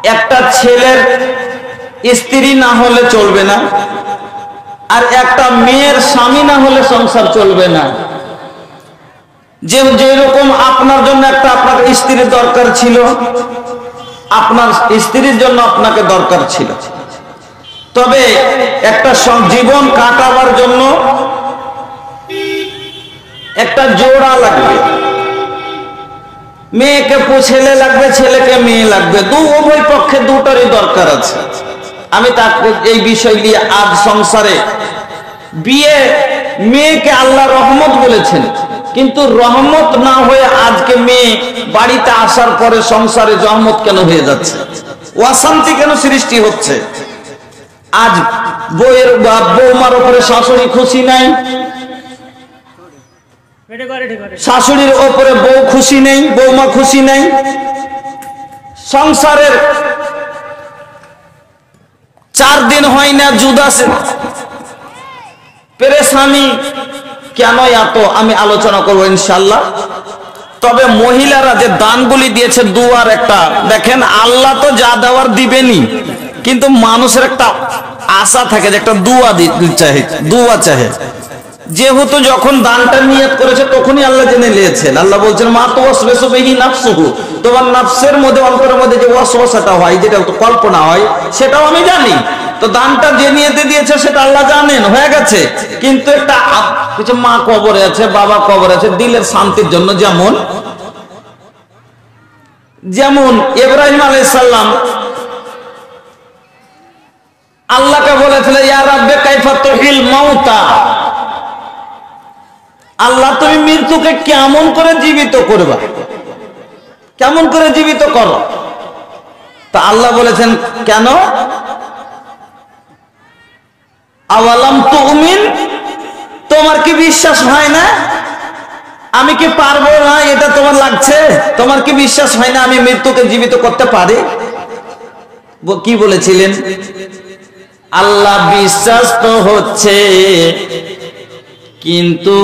একটা ছেলের স্ত্রী না হলে চলবে না, আর একটা মেয়ের স্বামী না হলে সংসার চলবে না। যেরকম আপনার জন্য একটা আপনার স্ত্রীর দরকার ছিল, আপনার স্ত্রীর জন্য আপনাকে দরকার ছিল, তবে একটা জীবন কাটাবার জন্য একটা জোড়া লাগবে। মেয়েকে ছেলে লাগবে, ছেলেকে মেয়ে লাগবে, উভয় পক্ষে দুটারই দরকার আছে। আমি তাকে এই বিষয় নিয়ে আজ সংসারে বিয়ে মেয়েকে আল্লাহ রহমত বলেছেন, কিন্তু রহমত না হয়ে আজকে মেয়ে বাড়িতে আসার পরে সংসারে রহমত কেন হয়ে যাচ্ছে, অশান্তি কেন সৃষ্টি হচ্ছে? আজ বউয়ের বৌমার উপরে শাশুড়ি খুশি নাই, শাশুড়ির ওপরে বউ খুশি নেই, বৌমা খুশি নেই, সংসারের 4 দিন হয় না জুদাসে পেরেশানি কেন এত আমি আলোচনা করবো ইনশাআল্লাহ। তবে মহিলারা যে দানগুলি দিয়েছে, দুয়ার একটা দেখেন, আল্লাহ তো যা দেওয়ার দিবেনি, কিন্তু মানুষের একটা আশা থাকে যে একটা দুয়া চাহে। যেহেতু যখন দানটা নিয়ত করেছে তখনই আল্লাহ জেনে নিয়েছেন। আল্লাহ বলছেন মা তো ওয়াসওয়াসু বিহি নাফসুহু, তোমার নফসের মধ্যে অন্তরের মধ্যে যে ওয়াসওয়াসাটা হয়, যেটা কল্পনা হয়, সেটাও আমি জানি। তো দানটা যে নিয়তে দিয়েছে সেটা আল্লাহ জানেন, হয়ে গেছে। কিন্তু একটা কিছু মা কবরে আছে, বাবা কবরে আছে, দিলের শান্তির জন্য, যেমন ইব্রাহিম আলাইহিস সালাম আল্লাহকে বলেছিলেন ইয়া রাব্বি কাইফা তুহিল মাউতা, আল্লাহ তুমি মৃত্যুকে কেমন করে জীবিত করবা, কেমন করে জীবিত করো? তা আল্লাহ বলেছেন কেন, আওয়ালাম তুমিন, তোমার কি বিশ্বাস হয় না? আমি কি পারবো না, এটা তোমার লাগছে? তোমার কি বিশ্বাস হয় না আমি মৃত্যুকে জীবিত করতে পারি? কি বলেছিলেন? আল্লাহ বিশ্বাস তো হচ্ছে, কিন্তু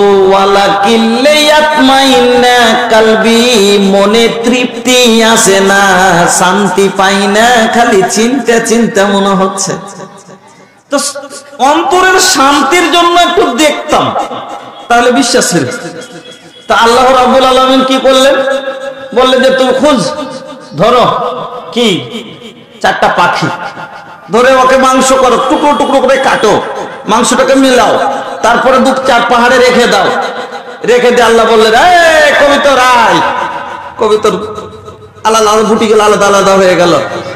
কালবি, মনে তৃপ্তি আসে না, শান্তি পাই না, খালি চিন্তা চিন্তা মনে হচ্ছে। তো অন্তরের শান্তির জন্য একটু দেখতাম, তাহলে বিশ্বাস ছিল। তা আল্লাহ রাব্বুল আলামিন কি করলেন? বললেন যে তুমি খোঁজ ধরো, কি 4টা পাখি ধরে ওকে মাংস করো, টুকরো টুকরো করে কাটো, মাংসটাকে মিলাও, তারপরে 2-4 পাহাড়ে রেখে দাও। রেখে দিয়ে আল্লাহ বললেন কবিতর রায়, কবিতর আলাদা ফুটি গেল, আলাদা আলাদা হয়ে গেল,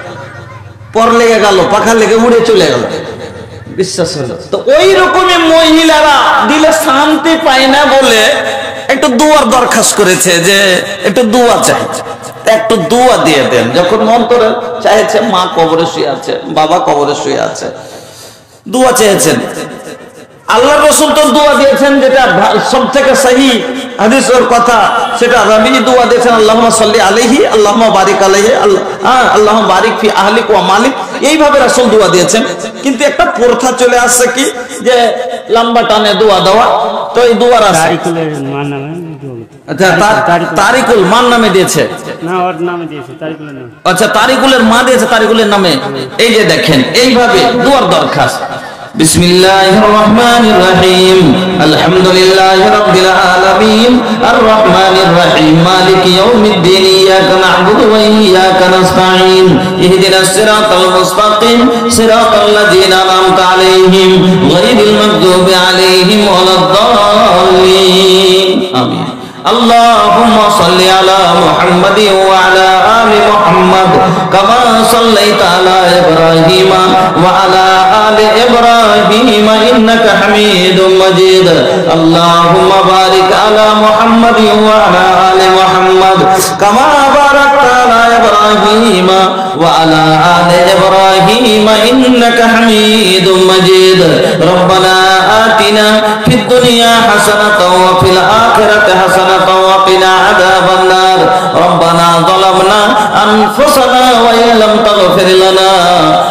পর লেগে গেল, পাখা লেগে উড়ে চলে গেল। বিশ্বাস হলো। তো ওই রকমই মহিলারা দিলে শান্তি পায় না বলে একটু দুয়ার দরখাস্ত করেছে, যে একটু দুয়া চাই, একটু দুয়া দিয়ে দেন। যখন অন্তরে চাইছে, মা কবরে শুয়ে আছে, বাবা কবরে শুয়ে আছে, দুয়া চেয়েছেন। আল্লাহ রাসূল তো দোয়া দিয়েছেন, যেটা সবথেকে সহি হাদিসের কথা, সেটা রাবি দোয়া দিয়েছেন, আল্লাহুম্মা সাল্লি আলাইহি, আল্লাহুম্মা বারিক আলাইহি, আল্লাহুম্মা বারিক ফি আহলিক ওয়া মালিক, এইভাবে রাসূল দোয়া দিয়েছেন। কিন্তু একটা প্রথা চলে আসছে কি, যে লম্বা টানে দোয়া দেওয়া। তো এই দোয়ার আছে, আচ্ছা তারিকুল মান নামে দিয়েছে, না ওর নামে দিয়েছে, তারিকুলের নামে, আচ্ছা তারিকুলের মা দিয়েছে, তারিকুলের নামে। এই যে দেখেন, এইভাবে দোয়ার দরখাস্ত। বিসমিল্লাহির রহমানির রহিম, আলহামদুলিল্লাহি রাব্বিল আলামিন, আর রহমানির রহিম, মালিকি ইয়াউমিদ্দিন, ইয়াকা না'বুদু ওয়া ইয়াকা নাস্তাঈন, ইহদিনাস সিরাতাল মুস্তাকিম, সিরাতাল লাযীনা আন'আমতা আলাইহিম, গায়রিল মাগদুবি আলাইহিম ওয়ালাদ-দাল্লিন। আমিন। আল্লাহুম্মা সাল্লি আলা মুহাম্মাদিন ওয়া আলা আলি মুহাম্মাদ, কামা সাল্লাইতা আলা ইব্রাহিম ওয়া আলা আলি ইব্রাহিম ইন্নাকা হামিদুম মাজিদ। আল্লাহুম্মা বারিক আলা মুহাম্মাদিন ওয়া আলা আলি মুহাম্মাদ, কামা বারাকতা আলা ইব্রাহিম ওয়া আলা আলি ইব্রাহিম ইন্নাকা হামিদুম মাজিদ। রব্বানা আতিনা ফিদ দুনিয়া হাসানাতাও ওয়া ফিল আখিরাতি হাসানাতাও ওয়া কিনা আযাবান নার। রব্বানা যালামনা আনফুসানা ওয়া ইল্লাম তাগফির লানা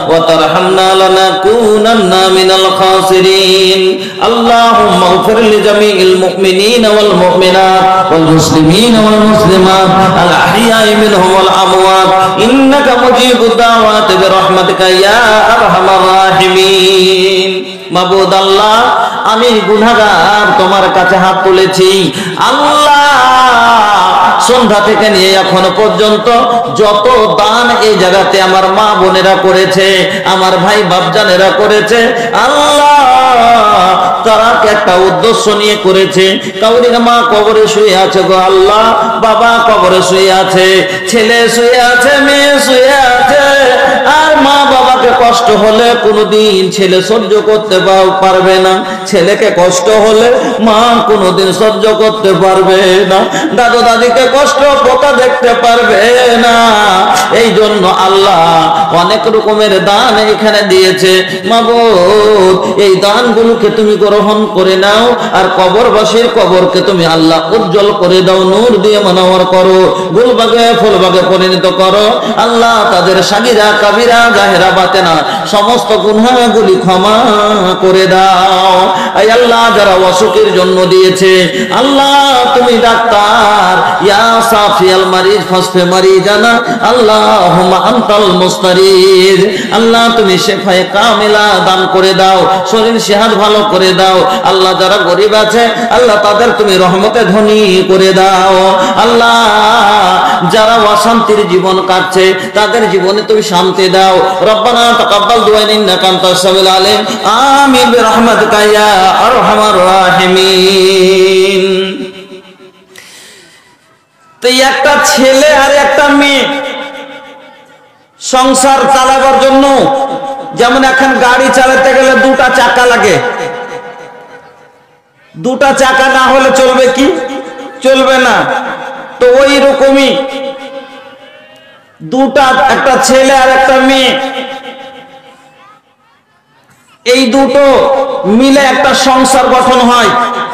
ওয়া তারহামনা লানাকুনান্না মিনাল খাসিরিন। আল্লাহুম্মা ইগফির লিজামিইল মুমিনিনা ওয়াল মুমিনাত ওয়াল মুসলিমিনা ওয়াল মুসলিমাত আল আহইয়াই মিনহুম ওয়াল আমওয়াত ইন্নাকা মুজিবুদ দাওয়াতি বিরহমাতিকা ইয়া আরহামার রাহিমিন। মাবুদ আল্লাহ, আমি গুনাহগার তোমার কাছে হাত তুলেছি। আল্লাহ, সন্ধ্যা থেকে নিয়ে এখনো পর্যন্ত যত দান এই জায়গাতে আমার মা বোনেরা করেছে, আমার ভাই বাপজানেরা করেছে, আল্লাহ তারা একটা উদ্দেশ্য নিয়ে করেছে। কাউরির মা কবরে শুয়ে আছে গো আল্লাহ, বাবা কবরে শুয়ে আছে, ছেলে শুয়ে আছে, মেয়ে শুয়ে আছে। আর মা বাবাকে কষ্ট হলে কোনোদিন ছেলে সহ্য করতে পারবে না, ছেলেকে কষ্ট হলে মা কোনোদিন সহ্য করতে পারবে না, দাদু দাদিকে কষ্ট পোতা দেখতে পারবে না। এই জন্য আল্লাহ অনেক রকমের দান এখানে দিয়েছে। মাবুদ, এই দানগুলোকে তুমি গ্রহণ করে নাও, আর কবরবাসীর কবরকে তুমি আল্লাহ উজ্জ্বল করে দাও, নূর দিয়ে মানওয়ার করো, গুলবাগে ফুলবাগে পরিণত করো। আল্লাহ, তাদের সাগীরা কাবিরা জাহেরা বাতেনা সমস্ত গুনাহগুলি ক্ষমা করে দাও। আয় আল্লাহ, যারা অসুখের জন্য দিয়েছে, আল্লাহ তুমি ডাক্তার, ইয়া সাফিয়াল মারিজ ফাসফে মারিজানা, আল্লাহুম্মা আনতাল মুস্তারিজ। আল্লাহ, তুমি শিফায়ে কামিলা দান করে দাও, শরীর সেহাত ভালো করে দাও। আল্লাহ, যারা গরিব আছে, আল্লাহ তাদের তুমি রহমতে ধনী করে দাও। আল্লাহ, যারা অশান্তির জীবন কাটছে, তাদের জীবনে তুমি শান্তি দাও। রব্বানা তাকাব্বাল দুআ ইন্নাকা আনতাস সামিউল আলিম। আমিন বিরহমাতিকা ইয়া আরহামার রাহিমিন। তো একটা ছেলে আর একটা মেয়ে সংসার চালাবার জন্য, যেমন এখন গাড়ি চালাতে গেলে দুটা চাকা লাগে, দুটা চাকা না হলে চলবে কি? চলবে না। তো ওই রকমই দুটা, একটা ছেলে আর একটা মেয়ে, এই দুটো মিলে একটা সংসার গঠন হয়।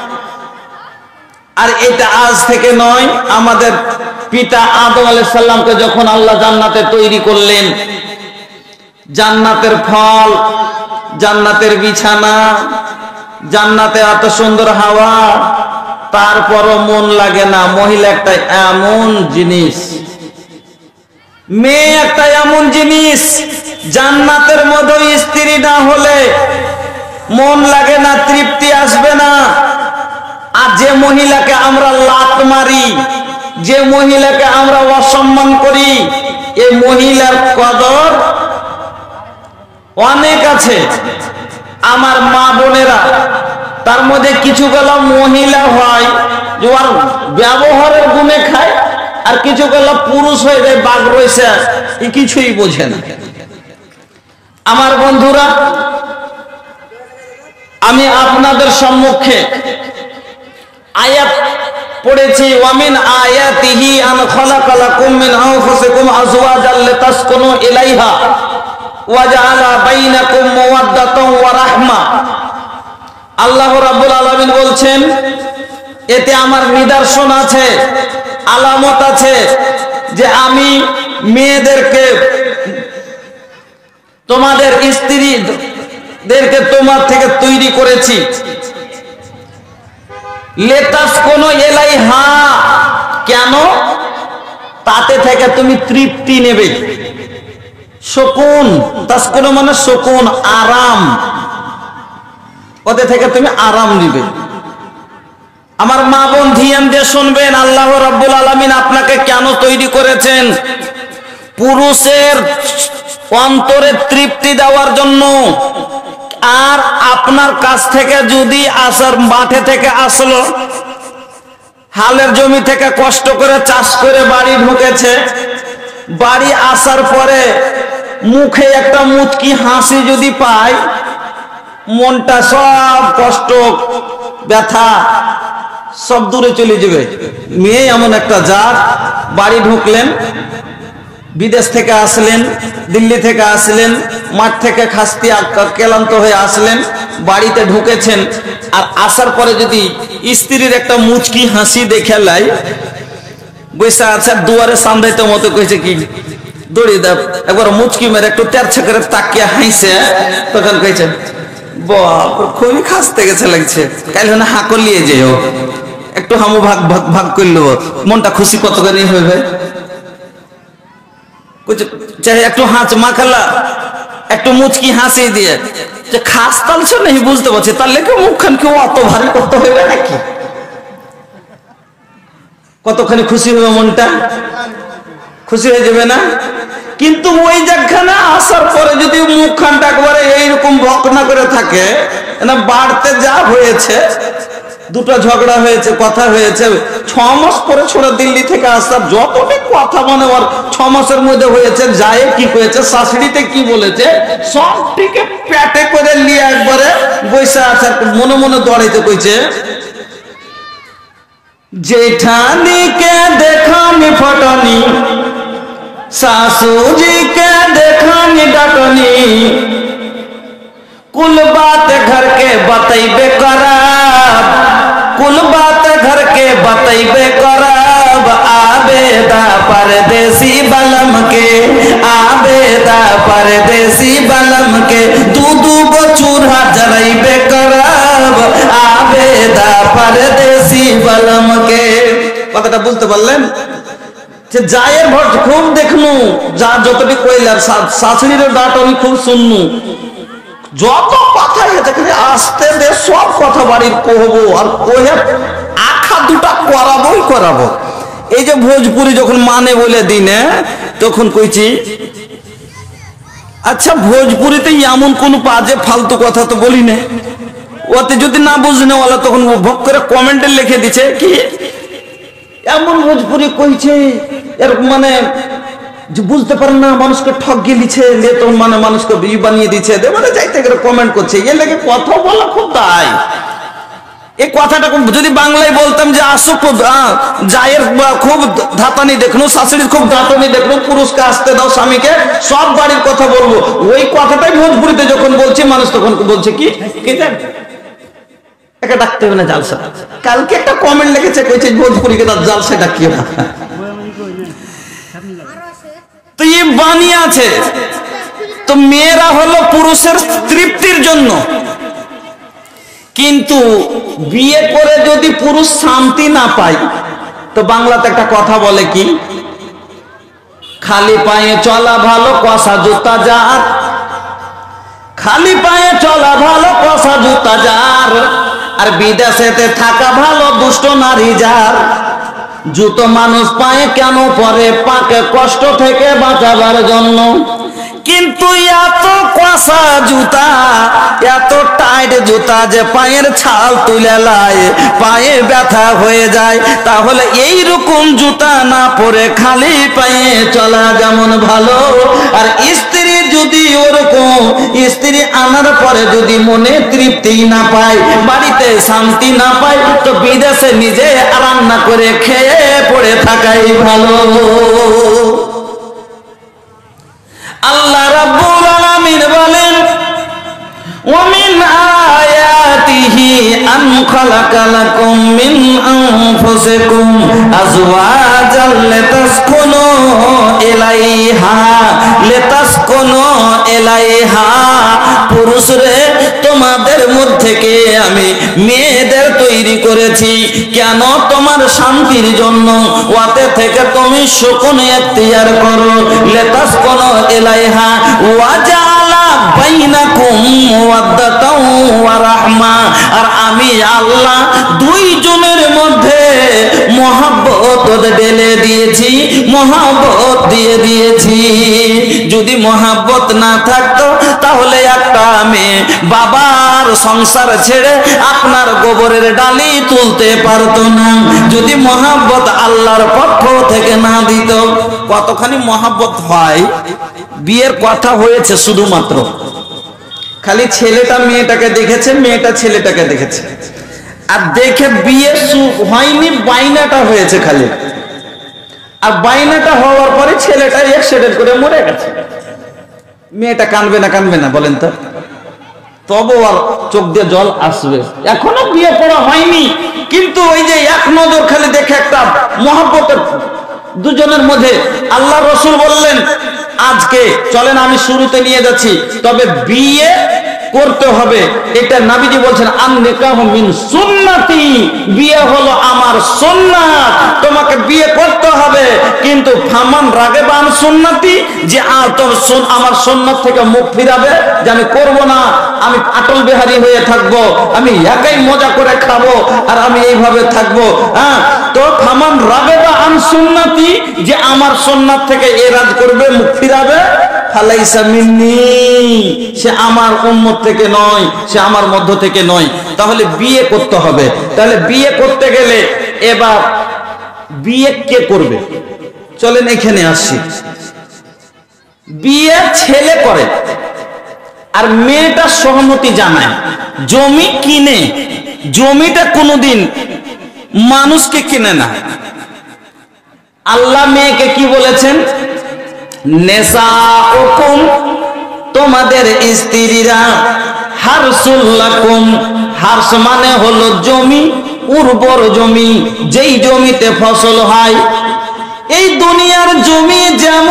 আর এটা আজ থেকে নয়, আমাদের পিতা আদম আলাইহিস সালামকে যখন আল্লাহ জান্নাতে তৈরি করলেন, জান্নাতের ফল, জান্নাতের বিছানা, জান্নাতে এত সুন্দর হাওয়া, তারপরও মন লাগে না। মহিলা একটা এমন জিনিস, মেয়ে একটা এমন জিনিস, জান্নাতের মধ্যে স্ত্রী না হলে মন লাগে না, তৃপ্তি আসবে না। আর যে মহিলাকে আমরা লাত মারি, যে মহিলাকে আমরা অসম্মান করি, এই মহিলার কদর অনেক আছে। আমার মা বোনেরা, তার মধ্যে কিছু গুলো মহিলা হয় যে ওর ব্যবহারের গুণে খায়, আর কিছু গুলো পুরুষ হয়ে যায়, বাঘ রয়েছে, কিছুই বোঝে না। আমার বন্ধুরা, আমি আপনাদের সম্মুখে আয়াত পড়েছি, ওয়ামিন আয়াতিহি আন খালাকালাকুম মিন আনফুসিকুম আজওয়াজাল লিতাসকুনু ইলাইহা ওয়া জাআলা বাইনাকুম মাওয়াদ্দাতান ওয়া রাহমা। আল্লাহ রাব্বুল আলামিন বলছেন, এতে আমার নিদর্শন আছে, আলামত আছে যে আমি মেয়েদেরকে, তোমাদের স্ত্রীদেরকে তোমার থেকে তৈরি করেছি। লিতাসকুনু ইলাইহা, কেন? তাতে থেকে তুমি তৃপ্তি নেবে। সুকুন, তাসকুনু মানে সুকুন, আরাম, ওদের থেকে তুমি আরাম নিবে। আমার মা বোন ধ্যান দিয়ে শুনবেন, আল্লাহ রাব্বুল আলামিন আপনাকে কেন তৈরি করেছেন? পুরুষের অন্তরে তৃপ্তি দেওয়ার জন্য। আর আপনার কাছ থেকে যদি আসার, মাঠে থেকে আসলো, হালের জমি থেকে কষ্ট করে চাষ করে বাড়ি ঢুকেছে, বাড়ি আসার পরে মুখে একটা মুচকি হাসি যদি পায়, মনটা সব কষ্ট ব্যথা সব দূরে চলে যাবে। মেয়ে এমন একটা জাত, বাড়ি ঢুকলেন, বিদেশ থেকে আসলেন, দিল্লি থেকে আসলেন, মাঠ থেকে খাস্তি ক্লান্ত হয়ে আসলেন, বাড়িতে ঢুকেছেন, আর আসার পরে যদি স্ত্রীর একটা মুচকি হাসি দেখে লাই, বসে আছে দুয়ারে সামদাইতে মতো কইছে কি, দড়ি দেব একবার মুচকি মেরে একটু তেরছে করে তাকিয়ে হাইছে, তখন কইছে বাপ খুবই খাসতে গেছে লাগছে, কাল না হা করলিয়ে যেও একটু হামু ভাগ ভাগ ভাগ করলো, মনটা খুশি কতখানি হইবে। চাই একটু হাঁচ মাখালা একটু মুচকি হাসি দিয়ে যে খাস তালছে নেই বুঝতে পারছি, তার লেগে মুখখান কেউ অত ভারী করতে হইবে নাকি? কতখানি খুশি হবে, মনটা খুশি হয়ে যাবে না? কিন্তু ওই জায়গাখানে আসার পরে যদি মুখখানটা একবারে এইরকম বকনা করে থাকে, না বাড়তে যা হয়েছে, দুটো ঝগড়া হয়েছে, কথা হয়েছে, 6 মাস পরে ছোড়া দিল্লি থেকে আসার যতটি কথা মানে ওর 6 মাসের মধ্যে হয়েছে, যায় কি হয়েছে, শাশুড়িতে কি বলেছে, সবটিকে পেটে করে নিয়ে একবারে বৈশা আসার মনে মনে দৌড়াইতে কইছে, जेठानी देखानी फटनी, सासू जी के देखानी डटनी, कुल बात घर के बतैबे करब, कुल बात घर के बतैबे करब, आबेदा परदेसी बलम के, आबेदा परदेसी बलम के, दू गो चूल्हा जरैबे करब, आबेदा परदेसी बलम के। কথাটা বলতে পারলেন? যে জায়ের ভর খুব দেখনু, যা যতটি কইলার শাশুড়ির ডাটনি খুব শুননু, যত কথা এখানে আসতে দে সব কথা বাড়ির কহবো, আর কহে আখা দুটা করাবোই করাবো। এই যে ভোজপুরি যখন মানে বলে দিনে, তখন কইছি আচ্ছা ভোজপুরিতে এমন কোন বাজে ফালতু কথা তো বলি না, ওতে যদি না বুঝনে ওলা তখন ভোগ করে কমেন্টে লিখে দিছে কি এমন ভোজপুরি কইছে, এর মানে বুঝতে পারে না, মানুষকে ঠক গিলিছে, তখন মানে মানুষকে বানিয়ে দিচ্ছে, মানে যাইতে গেলে কমেন্ট করছে, এর লেগে কথা বলা খুব দায়। এই কথাটা যদি বাংলায় বলতাম যে আসো খুব জায়ের খুব ধাতানি দেখলো, শাশুড়ির খুব ধাতানি দেখলো, পুরুষকে আসতে দাও স্বামীকে, সব বাড়ির কথা বলবো, ওই কথাটাই ভোজপুরিতে যখন বলছি মানুষ তখন বলছে কি একা ডাকতে হবে না জালসা। কালকে একটা কমেন্ট লিখেছে কইছে ভোজপুরিকে জালসা ডাকিও না, তো এই বানিয়ে আছে। তো মেয়েরা হলো পুরুষের তৃপ্তির জন্য, কিন্তু বিয়ে করে যদি পুরুষ শান্তি না পায়, তো বাংলাতে একটা কথা বলে কি, খালি পায়ে চলা ভালো কষা জুতা যার, খালি পায়ে চলা ভালো কষা জুতা যার, আর বিদেশেতে থাকা ভালো দুষ্ট নারী যার। জুতো মানুষ পায়ে কেন পরে, পাকে কষ্ট থেকে বাঁচাবার জন্য, কিন্তু এত কষা জুতা, এত টাইট জুতা যে পায়ের ছাল তুলে লাই, পায়ে ব্যথা হয়ে যায়। তাহলে এই রকম জুতা না পরে খালি পায়ে চলা যেমন ভালো, আর স্ত্রী যদি ওরকম স্ত্রী আনার পরে যদি মনে তৃপ্তি না পায়, বাড়িতে শান্তি না পায়, তো বিদেশে নিজে রান্না করে খেয়ে পড়ে থাকাই ভালো। আল্লাহ রাব্বুল আলামিন বলেন, ওয়া মিন আয়াতিহি আন খালাকা লাকুম মিন আনফুসিকুম আজওয়াজাল লিতাসকুনু ইলাইহা, লিতাসকুনু ইলাইহা। পুরুষরে তোমাদের মধ্যে থেকে আমি মেয়েদের তৈরি করেছি, কেন? তোমার শান্তির জন্য, ওয়াতে থেকে তুমি সুকুন ইখতিয়ার করো। লিতাসকুনু ইলাইহা ওয়া জাআলা বাইনাকুম মাওয়াদ্দাতাও ওয়া রাহমা, আর আমি আল্লাহ দুইজনের মধ্যে মহব্বত ঢেলে দিয়েছি, মহব্বত দিয়ে দিয়েছি। যদি মহব্বত না থাকতো তাহলে একটা মেয়ে বাবার সংসার ছেড়ে আপনার গোবরের ডালি তুলতে পারতো না, যদি মহব্বত আল্লাহর পক্ষ থেকে না দিত। কতখানি মহব্বত হয়, বিয়ের কথা হয়েছে শুধুমাত্র, খালি ছেলেটা মেয়েটাকে দেখেছে, মেয়েটা ছেলেটাকে দেখেছে, আর দেখে বিয়ে হয়নি, বাইনাটা হয়েছে খালি। আর বাইনাটা হওয়ার পরে ছেলেটা অ্যাক্সিডেন্ট করে মরে গেছে। মেয়েটা কাঁদবে না, কাঁদবে না বলেন তো? তবু আর চোখ দিয়ে জল আসবে। এখনো বিয়ে করা হয়নি, কিন্তু ওই যে এক নজর খালি দেখে একটা মহব্বতের দুজনের মধ্যে আল্লাহ রসুল বললেন আজকে চলেন আমি শুরুতে নিয়ে যাচ্ছি, তবে বিয়ে করতে হবে। এটা নবীজি বলছেন আন নিকাহু মিন সুন্নতি, বিয়ে হলো আমার সুন্নাত, তোমাকে বিয়ে করতে হবে। কিন্তু ফামান রাগিবা আন সুন্নতি, যে আমার সুন্নাত থেকে মুখ ফিরাবে, যে আমি করব না, আমি আটল বিহারী হয়ে থাকবো, আমি একাই মজা করে খাবো আর আমি এইভাবে থাকবো, হ্যাঁ, তো ফামান রাগিবা আন সুন্নতি, যে আমার সুন্নাত থেকে এরাজ করবে, মুখ ফিরাবে, ফালাইসা মিন্নি, সে আমার উম্মত থেকে নয়, সে আমার মধ্য থেকে নয়। তাহলে বিয়ে করতে হবে। তাহলে বিয়ে করতে গেলে এবার বিয়ে কে করবে? চলেন এখানে আসি। বিয়ে ছেলে করে আর মেয়েটা সহমতি জানায়। জমি কিনে, জমিটা কোনোদিন মানুষকে কিনে না। আল্লাহ মেয়েকে কি বলেছেন? নেসাউকুম, তোমাদের স্ত্রীরা, হারসুল লাকুম, হারস মানে হলো জমি, উর্বর জমি, যেই জমিতে ফসল হয়। এই দুনিয়ার জমি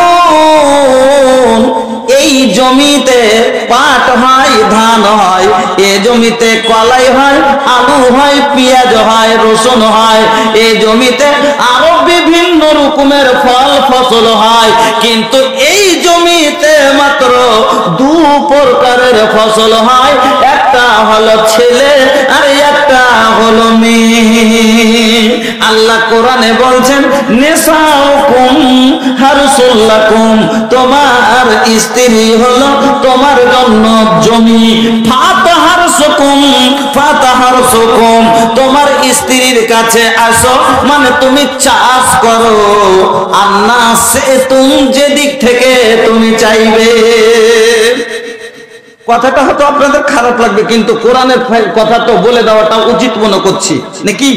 যেমন, এই জমিতে পাট হয়, ধান হয়, এই জমিতে কলাই হয়, আলু হয়, পেঁয়াজ হয়, রসুন হয়, এই জমিতে আরো বিভিন্ন রকমের ফল ফসল হয়। কিন্তু এই জমিতে মাত্র দু প্রকারের ফসল হয়, একটা হলো ছেলে আর একটা হলো মেয়ে। আল্লাহ কোরআনে বলছেন নিসাউকুম হারসুল লাকুম, তোমার স্ত্রী হলো তোমার জন্য জমি। ফাতাহারসুকুম ফাতাহারসুকুম, তোমার স্ত্রীর কাছে আসো মানে তুমি চাষ করো। আন্না সে তুমি যেদিক থেকে তুমি চাইবে। কথাটা হয়তো আপনাদের খারাপ লাগবে, কিন্তু কোরআনের কথা তো বলে দেওয়াটা উচিত মনে করছি নাকি।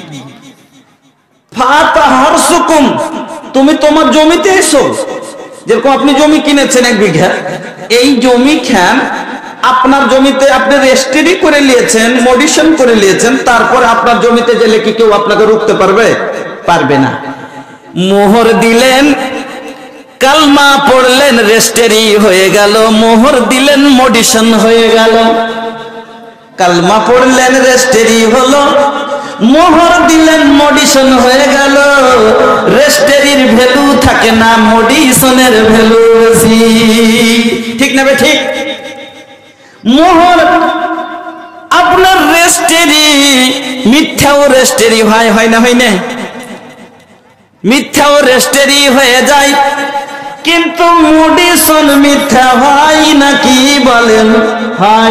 ফাতাহারসুকুম, তুমি তোমার জমিতে এসো। যেরকম আপনি জমি কিনেছেন 1 বিঘা, এই জমি খান আপনার জমিতে আপনি রেজিস্ট্রি করে নিয়েছেন, মডিশন করে নিয়েছেন, তারপরে আপনার জমিতে গেলে কি কেউ আপনাকে রুখতে পারবে? পারবে না। মোহর দিলেন, কালমা পড়লেন, রেজিস্ট্রি হয়ে গেল। মোহর দিলেন, মডিশন হয়ে গেল। কালমা পড়লেন, রেজিস্ট্রি হলো, মোহর দিলেন, মডিশন হয়ে গেল। রেজিস্ট্রির ভ্যালু থাকে না, মডিশনের ভ্যালু বেশি, ঠিক না? ঠিক। মোহর আপনার রেজিস্ট্রি, মিথ্যাও রেজিস্ট্রি হয় না? হয় না? মিথ্যাও রেজিস্ট্রি হয়ে যায়, কিন্তু মডিশন মিথ্যা হয় নাকি বলেন? হয়।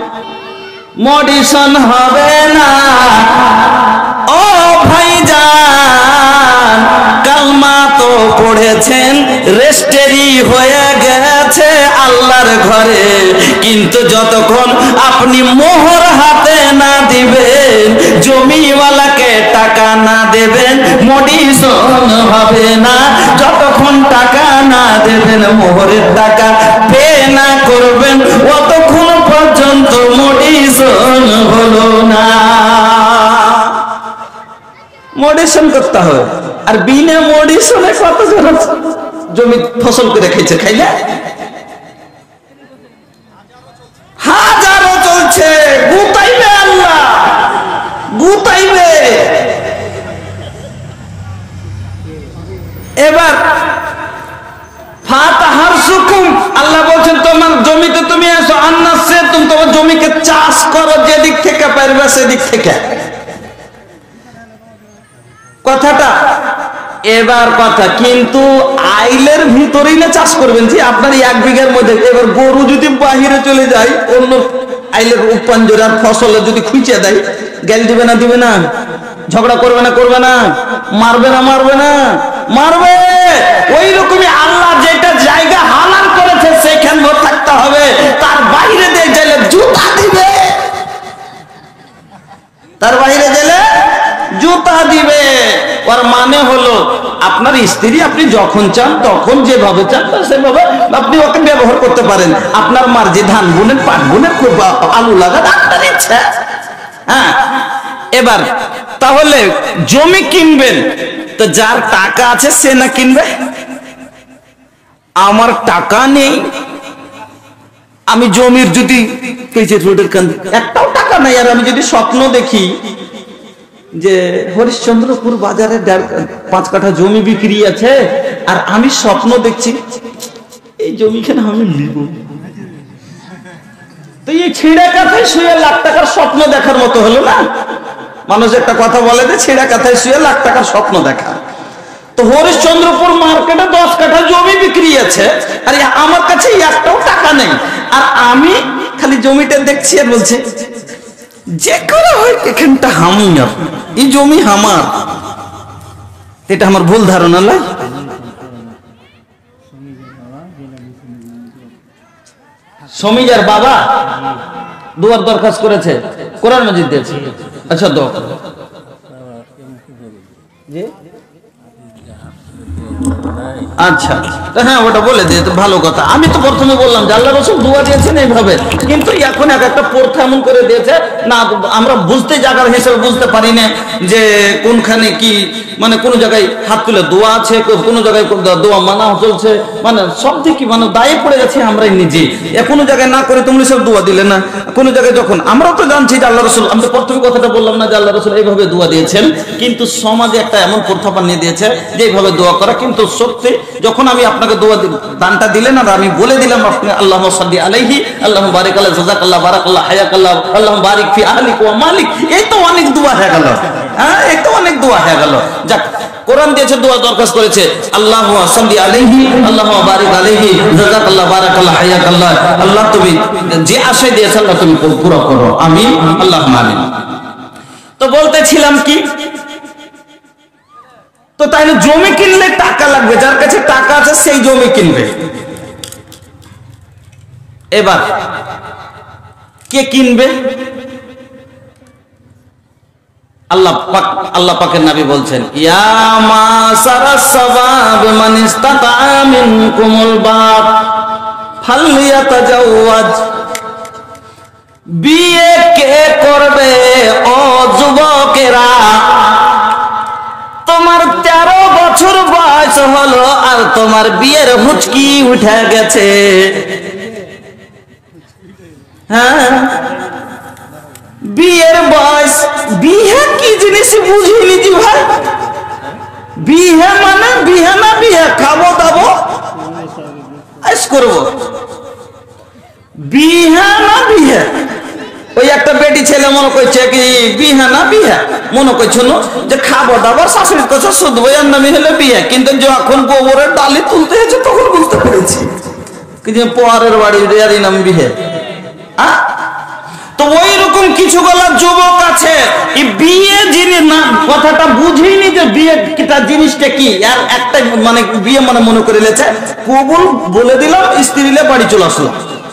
মডিশন হবে না। ও ভাইজান, কালমা তো পড়েছেন, রেজিস্ট্রি হয়ে গেছে আল্লাহর ঘরে, কিন্তু যতক্ষণ আপনি মোহর হাতে না দিবেন, জমিওয়ালাকে টাকা না দেবেন, মডিশন হবে না। যতক্ষণ টাকা না দেবেন, মোহরের টাকা পে না করবেন, অতক্ষণ পর্যন্ত মডিশন হলো না। মডিশন করতে হবে। আর বিনা মডিশনে কতজন জমি ফসল করে খেয়েছে? খাই না? হাজারো চলছে। গুতাইবে আল্লাহ, গুতাইবে। এবার ফাতাহারসুকুম, আল্লাহ বলছেন তোমার জমিতে তুমি এসো। আন্নাসে, তুমি তোমার জমিকে চাষ করো, যেদিক থেকে পারবে সেদিক থেকে। কথাটা এবার কথা, কিন্তু আইলের ভিতরেই না চাষ করবেন। যে আপনার 1 বিঘার মধ্যে এবার গরু যদি বাহিরে চলে যায়, অন্য আইলের উপাঞ্জরে আর ফসলে যদি খুঁচে দেয়, গাল দিবে না? দিবে না? ঝগড়া করবে না? করবে না? মারবে না? মারবে না? মারবে। ওই রকমই আল্লাহ যেটা জায়গা হালাল করেছে সেখান ভর থাকতে হবে, তার বাইরে দিয়ে গেলে জুতা দিবে। তার বাইরে গেলে জুতা দিবে। ওর মানে হলো আপনার স্ত্রী আপনি যখন চান তখন যেভাবে চান সেভাবে আপনি ওকে ব্যবহার করতে পারেন। আপনার মার্জি, ধান বুনেন, পাট বুনেন, আলু লাগান, আপনার ইচ্ছা। হ্যাঁ, এবার তাহলে জমি কিনবেন তো যার টাকা আছে সে না কিনবে? আমার টাকা নেই, আমি জমির যদি রোডের কান একটাও টাকা নাই, আর আমি যদি স্বপ্ন দেখি যে হরিশ্চন্দ্রপুর বাজারে 5 কাঠা জমি বিক্রি আছে, আর আমি স্বপ্ন দেখছি এই জমিখানে আমি নিব, তো এই ছিঁড়া কাথায় শুয়ে লাখ টাকার স্বপ্ন দেখার মতো হলো না? মানুষ একটা কথা বলে যে ছিঁড়া কাথায় শুয়ে লাখ টাকার স্বপ্ন দেখা। তো হরিশ্চন্দ্রপুর মার্কেটে 10 কাঠা জমি বিক্রি আছে, আর আমার কাছে একটাও টাকা নেই, আর আমি খালি জমিটা দেখছি আর বলছে যে করে হয় এখানটা আমার, এই জমি আমার। এটা আমার ভুল ধারণা না? সমীজার বাবা দুয়ার দরখাস্ত করেছে, কোরআন মাজিদ দিয়েছে। আচ্ছা দোয়া করো। জি আচ্ছা, হ্যাঁ ওটা বলে দিয়ে তো ভালো কথা। আমি তো প্রথমে বললাম যে আল্লাহ রাসূল দোয়া দিয়েছেন এইভাবে, কিন্তু এখন একটা প্রথা এমন করে দিয়েছে না, আমরা বুঝতে জায়গার হিসেবে বুঝতে পারি না যে কোনখানে কি, মানে কোন জায়গায় হাত তুলে দোয়া আছে, কোন জায়গায় দোয়া মানা চলছে, মানে সব থেকে মানে দায়ে পড়ে গেছি আমরাই নিজে। কোনো জায়গায় না করে তুমি সব দোয়া দিলে না, কোন জায়গায় যখন আমরাও তো জানছি যে আল্লাহ রাসূল, আমি তো প্রথমে কথাটা বললাম না যে আল্লাহ রাসূল এইভাবে দোয়া দিয়েছেন, কিন্তু সমাজে একটা এমন প্রথা বানিয়ে দিয়েছে যে এইভাবে দোয়া করা। কিন্তু সত্যি যখন আমি আপনাকে দোয়া দানটা দিলেন আর আমি বলে দিলাম আপনি আল্লাহুম্মা সাল্লি আলাইহি, আল্লাহুম্মা বারিক আলাইহি, জাযাকাল্লাহ, বারাকাল্লাহ, হায়াকাল্লাহ, আল্লাহুম্মা বারিক ফি আহলিক ওয়া মালিক, এই তো অনেক দোয়া হয়ে গেল। হ্যাঁ, এই তো অনেক দোয়া হয়ে গেল। যাক, কোরআন দিয়েছে, দোয়া দরখাস্ত করেছে, আল্লাহুম্মা সাল্লি আলাইহি, আল্লাহুম্মা বারিক আলাইহি, জাযাকাল্লাহ, বারাকাল্লাহ, হায়াকাল্লাহ, আল্লাহ তুমি যে আশা দিয়েছো আল্লাহ তুমি পুরো করো, আমিন, আল্লাহুম্মা আমিন। তো বলতেছিলাম কি, তো তাইলে জমি কিনলে টাকা লাগবে, যার কাছে টাকা আছে সেই জমি কিনবে। এবার কে কিনবে? আল্লাহ পাকের নবী বলছেন, ইয়া মাসারাস সাবাব মান ইসতাতা মিনকুমুল বাত ফালইয়াতাজাওয়াজ। বিয়ে কে করবে ও যুবকেরা? তোমার 13 বছর বয়স হলো আর তোমার বিয়ের হুচকি উঠে গেছে। হ্যাঁ, বিয়ের বয়স, বিয়ে কি জিনিস বুঝিনি জি ভাই। বিয়ে মানে বিয়ে না, বিয়ে খাবো দাবো আইস করবো, বিয়ে না বিয়ে। ওই একটা বেটি ছেলে মনে করছে কি বিয়ে না বিয়ে, মনে করছে যে খাবো দাবার শাশুড়ির কথা শুধবো, এর নামই হলো বিয়ে। কিন্তু যখন গোবরের ডালি তুলতে হয়েছে তখন বুঝতে পেরেছি যে পরের বাড়ির নাম বিয়ে। তো ওই রকম কিছু গলা যুবক আছে বিয়ে জিনিস না, কথাটা বুঝিনি যে বিয়ে কিটা জিনিসটা কি। আর একটা মানে বিয়ে মানে মনে করে লেছে কবুল বলে দিলাম, স্ত্রীলে বাড়ি চলে আসলাম,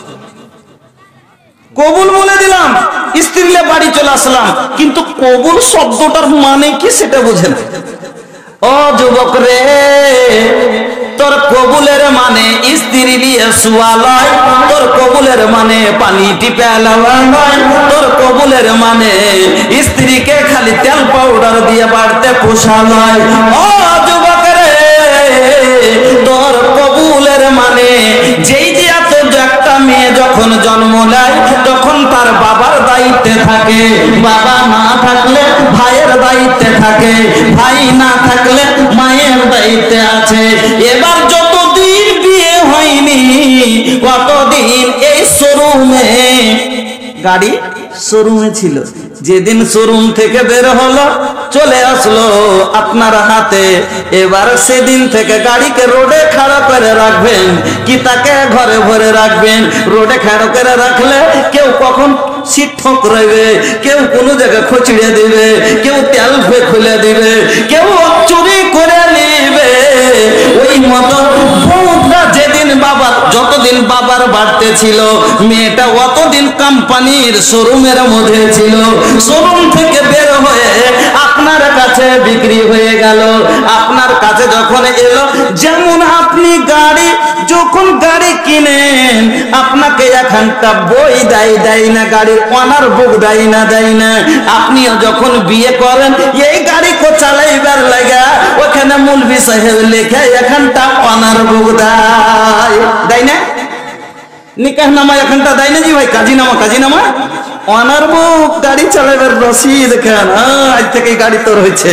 কবুল বলে দিলাম, স্ত্রীলে বাড়ি চলে আসলাম, কিন্তু কবুল শব্দটার মানে কি সেটা বোঝেন। ও যুবক রে, তোর কবুলের মানে স্ত্রী দিয়ে শুয়া লয়, তোর কবুলের মানে পানি টিপে লাওয়া নয়, তোর কবুলের মানে স্ত্রীকে খালি তেল পাউডার দিয়ে বাড়তে পোষা নয়। ও যুবক রে, তোর কবুলের মানে যেই যে একটা মেয়ে যখন জন্ম নেয় তখন তার বাবার দায়িত্বে থাকে, বাবা না থাকলে ভাইয়ের দায়িত্বে থাকে, ভাই না থাকলে মায়ের দায়িত্বে আছে। এবার যতদিন বিয়ে হয়নি কতদিন এই শোরুমে, গাড়ি শোরুমে ছিল, যেদিন শোরুম থেকে বের হলো চলে আসলো আপনার হাতে, এবার সেদিন থেকে গাড়িকে রোডে খাড়া করে রাখবেন কি তাকে ঘরে ভরে রাখবেন? রোডে খাড়া করে রাখলে কেউ কখন সিট ঠোকরাইবে, কেউ কোনো জায়গায় খোঁচড়িয়ে দিবে, কেউ তেল খুলে দিবে, কেউ চুরি করে নিবে। ওই মতো যেদিন বাবা যতদিন বাবার বাড়তে ছিল, মেয়েটা অতদিন কোম্পানির শোরুমের মধ্যে ছিল। শোরুম থেকে বের হয়ে আপনার কাছে বিক্রি হয়ে গেল। আপনার কাছে যখন এলো, যেমন আপনি যখন গাড়ি কিনেন, আপনাকে এখানটা বই দেয় না, গাড়ির অনার বুক দেয় না। আপনিও যখন বিয়ে করেন, এই গাড়ি কো চালাইবার লাগা ওখানে মুলবি সাহেব লেখে এখানটা অনার বুক দেয় না। নিকাহ নামা এখানটা দেয় না জি ভাই, কাজী নামা অনার বুক গাড়ি চালাইবার রসিদ দেখেন, আজ থেকে গাড়ি তোর হয়েছে।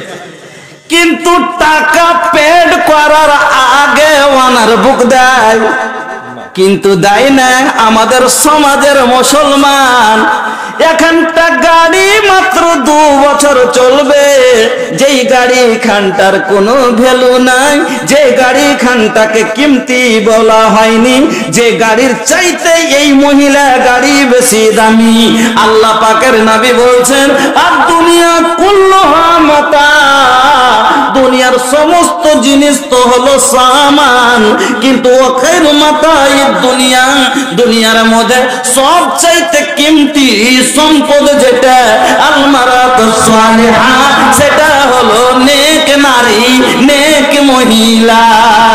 কিন্তু টাকা পেড করার আগে অনার বুক দেয়, কিন্তু দেয় না আমাদের সমাজের মুসলমান। এখানটা গাড়ি মাত্র 2 বছর চলবে, যেই গাড়ি খানটার কোনো ভ্যালু নাই, যে গাড়ি খানটাকে কিমতি বলা হয়নি, যে গাড়ির চাইতে এই মহিলা গাড়ি বেশি দামি। আল্লাহ পাকের নবী বলছেন, আর দুনিয়া কুল্লুহা মাতা, দুনিয়ার সমস্ত জিনিস তো হলো সামান, কিন্তু খায়রু মাতাই দুনিয়া, দুনিয়ার মধ্যে সবচাইতে কিমতি সম্পদ যেটা আলমারাতুস সালিহা, সেটা হলো নেক নারী, নেক মহিলা।